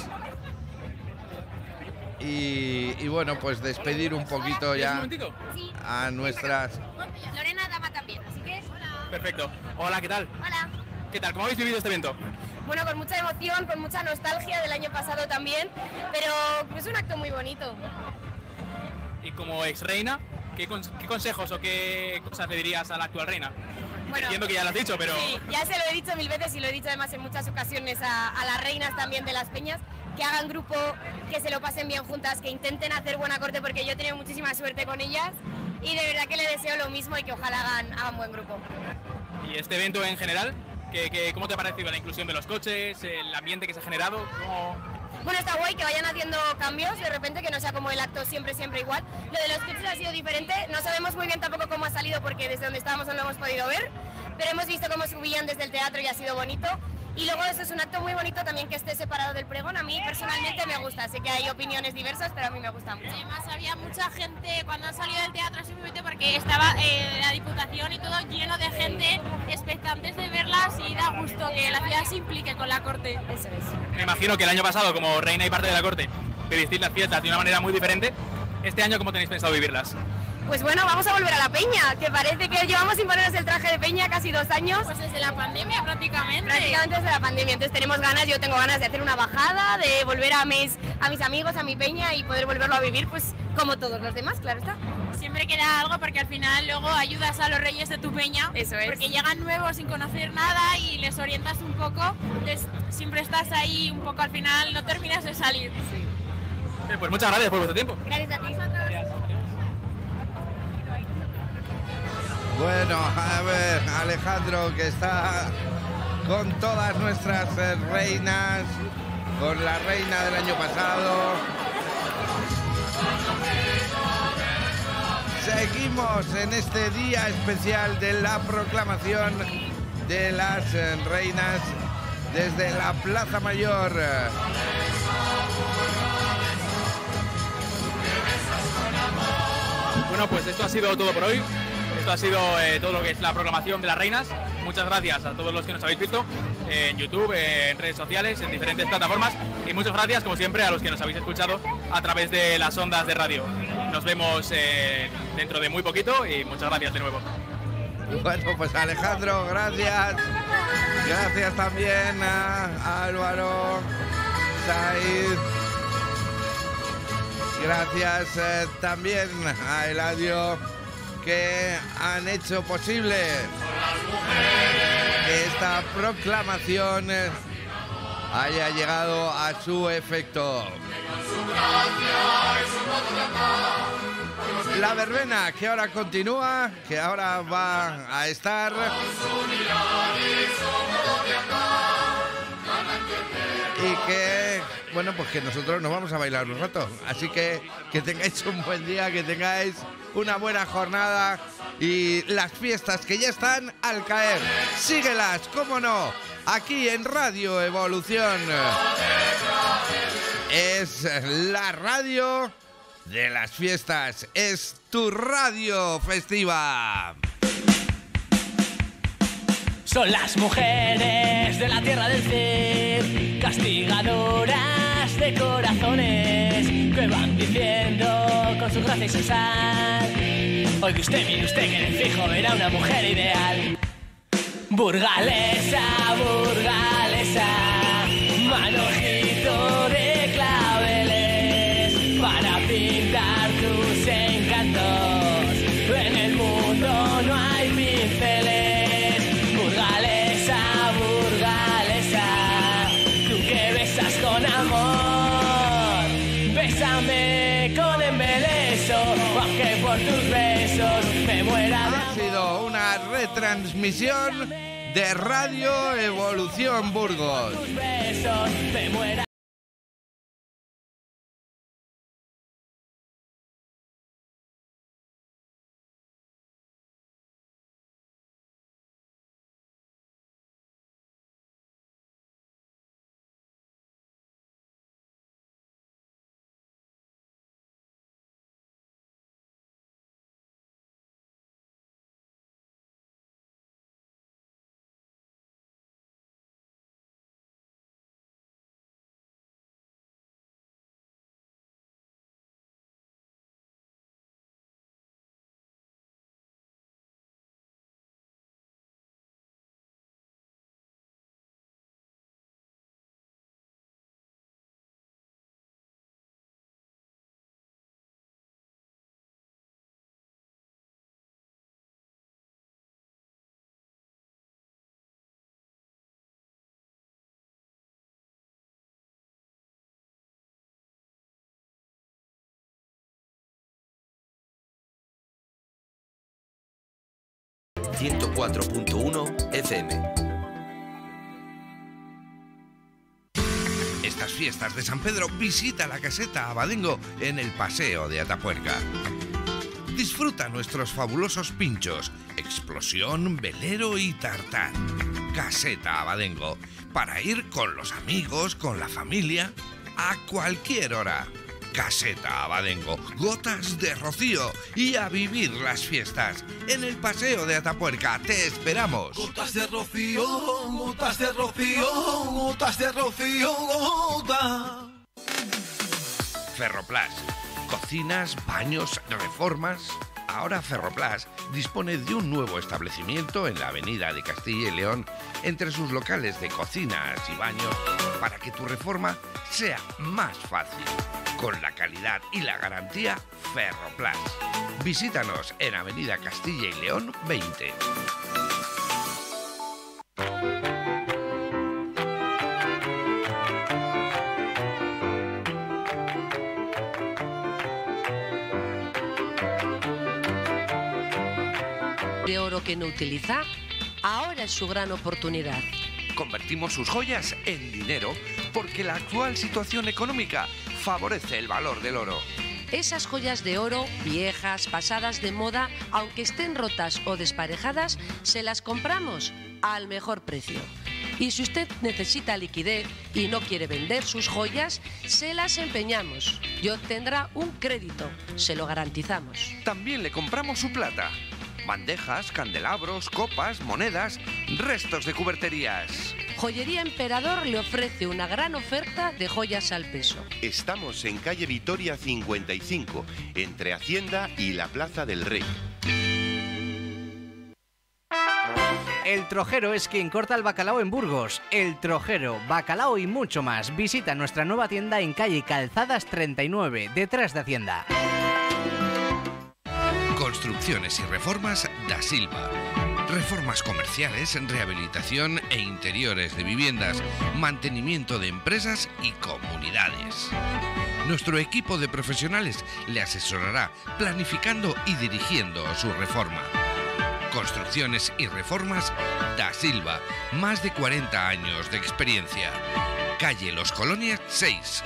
y, y bueno, pues despedir un poquito ya a nuestras... Lorena Dama también, así que... Perfecto. Hola, ¿qué tal? Hola. ¿Qué tal? ¿Cómo habéis vivido este evento? Bueno, con mucha emoción, con mucha nostalgia del año pasado también, pero es un acto muy bonito. Y como ex reina, ¿qué, con, qué consejos o qué cosas le dirías a la actual reina? Bueno, entiendo que ya lo has dicho, pero... Sí, ya se lo he dicho mil veces y lo he dicho además en muchas ocasiones a, a las reinas también de las peñas, que hagan grupo, que se lo pasen bien juntas, que intenten hacer buena corte, porque yo he tenido muchísima suerte con ellas y de verdad que le deseo lo mismo y que ojalá hagan, hagan buen grupo. ¿Y este evento en general? ¿Qué, qué, ¿Cómo te ha parecido la inclusión de los coches, el ambiente que se ha generado? ¿Cómo... Bueno, está guay que vayan haciendo cambios de repente, que no sea como el acto siempre, siempre igual. Lo de los coches ha sido diferente, no sabemos muy bien tampoco cómo ha salido porque desde donde estábamos no lo hemos podido ver, pero hemos visto cómo subían desde el teatro y ha sido bonito. Y luego eso es un acto muy bonito también que esté separado del pregón, a mí personalmente me gusta, sé que hay opiniones diversas, pero a mí me gusta mucho. Además había mucha gente cuando han salido del teatro simplemente porque estaba eh, la Diputación y todo lleno de gente expectantes de verlas y da gusto que la ciudad se implique con la corte. Eso es. Me imagino que el año pasado, como reina y parte de la corte, vivisteis las fiestas de una manera muy diferente. ¿Este año cómo tenéis pensado vivirlas? Pues bueno, vamos a volver a la peña, que parece que llevamos sin ponernos el traje de peña casi dos años. Pues desde la pandemia prácticamente. Prácticamente desde la pandemia, entonces tenemos ganas, yo tengo ganas de hacer una bajada, de volver a mis, a mis amigos, a mi peña y poder volverlo a vivir pues como todos los demás, claro está. Siempre queda algo porque al final luego ayudas a los reyes de tu peña. Eso es. Porque llegan nuevos sin conocer nada y les orientas un poco, entonces siempre estás ahí un poco al final, no terminas de salir. Sí. Eh, pues muchas gracias por vuestro tiempo. Gracias a ti. Bueno, a ver, Alejandro, que está con todas nuestras eh, reinas, con la reina del año pasado. Seguimos en este día especial de la proclamación de las eh, reinas desde la Plaza Mayor. Bueno, pues esto ha sido todo por hoy. Esto ha sido eh, todo lo que es la proclamación de las reinas. Muchas gracias a todos los que nos habéis visto eh, en YouTube, eh, en redes sociales, en diferentes plataformas. Y muchas gracias, como siempre, a los que nos habéis escuchado a través de las ondas de radio. Nos vemos eh, dentro de muy poquito y muchas gracias de nuevo. Bueno, pues Alejandro, gracias. Gracias también a Álvaro, Said. Gracias eh, también a Eladio, que han hecho posible que esta proclamación haya llegado a su efecto. La verbena, que ahora continúa, que ahora va a estar. Y que, bueno, pues que nosotros nos vamos a bailar un rato. Así que que tengáis un buen día, que tengáis una buena jornada y las fiestas que ya están al caer. Síguelas, cómo no, aquí en Radio Evolución. Es la radio de las fiestas, es tu radio festiva. Son las mujeres de la tierra del Cid, castigadoras de corazones, que van diciendo con su gracia y su sal: oiga usted, mire usted, que de fijo era una mujer ideal. Burgalesa, burgalesa, manojito de claveles para pintar tus encantos. En el mundo no hay pinceles. Burgalesa, burgalesa, tú que besas con amor, bésame con embeleso, aunque por tus besos me muera de Ha sido una retransmisión de Radio Evolución Burgos. besos, me muera. ciento cuatro punto uno F M. Estas fiestas de San Pedro visita la caseta Abadengo en el Paseo de Atapuerca. Disfruta nuestros fabulosos pinchos, explosión, velero y tartán. Caseta Abadengo, para ir con los amigos, con la familia, a cualquier hora. Caseta Abadengo, gotas de rocío y a vivir las fiestas. En el Paseo de Atapuerca te esperamos. Gotas de rocío, gotas de rocío, gotas de rocío, gotas. Ferroplas, cocinas, baños, reformas. Ahora Ferroplas dispone de un nuevo establecimiento en la avenida de Castilla y León entre sus locales de cocinas y baños para que tu reforma sea más fácil. Con la calidad y la garantía Ferroplas. Visítanos en avenida Castilla y León veinte. De oro que no utiliza, ahora es su gran oportunidad. Convertimos sus joyas en dinero porque la actual situación económica favorece el valor del oro. Esas joyas de oro, viejas, pasadas de moda, aunque estén rotas o desparejadas, se las compramos al mejor precio. Y si usted necesita liquidez y no quiere vender sus joyas, se las empeñamos y obtendrá un crédito, se lo garantizamos. También le compramos su plata. Bandejas, candelabros, copas, monedas, restos de cuberterías. Joyería Emperador le ofrece una gran oferta de joyas al peso. Estamos en calle Vitoria cincuenta y cinco, entre Hacienda y la Plaza del Rey. El Trojero es quien corta el bacalao en Burgos. El Trojero, bacalao y mucho más. Visita nuestra nueva tienda en calle Calzadas treinta y nueve, detrás de Hacienda. Construcciones y reformas Da Silva. Reformas comerciales, rehabilitación e interiores de viviendas, mantenimiento de empresas y comunidades. Nuestro equipo de profesionales le asesorará planificando y dirigiendo su reforma. Construcciones y reformas Da Silva, más de cuarenta años de experiencia. Calle Los Colonias seis.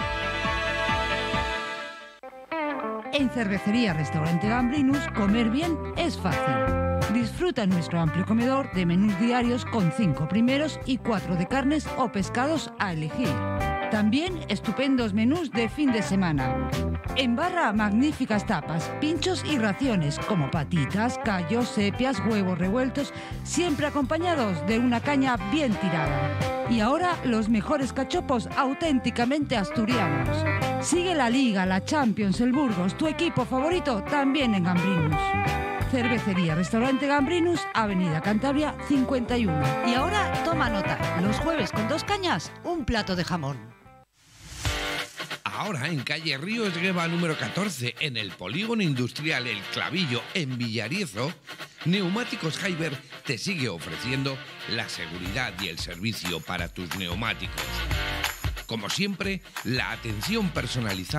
En Cervecería Restaurante Gambrinus, comer bien es fácil. Disfruta nuestro amplio comedor de menús diarios con cinco primeros y cuatro de carnes o pescados a elegir. También estupendos menús de fin de semana. En barra, magníficas tapas, pinchos y raciones como patitas, callos, sepias, huevos revueltos, siempre acompañados de una caña bien tirada. Y ahora los mejores cachopos auténticamente asturianos. Sigue la Liga, la Champions, el Burgos, tu equipo favorito también en Gambrinus. Cervecería Restaurante Gambrinus, Avenida Cantabria cincuenta y uno. Y ahora toma nota, los jueves con dos cañas, un plato de jamón. Ahora en calle Río Esgueva número catorce, en el polígono industrial El Clavillo, en Villariezo, Neumáticos Jaiber te sigue ofreciendo la seguridad y el servicio para tus neumáticos. Como siempre, la atención personalizada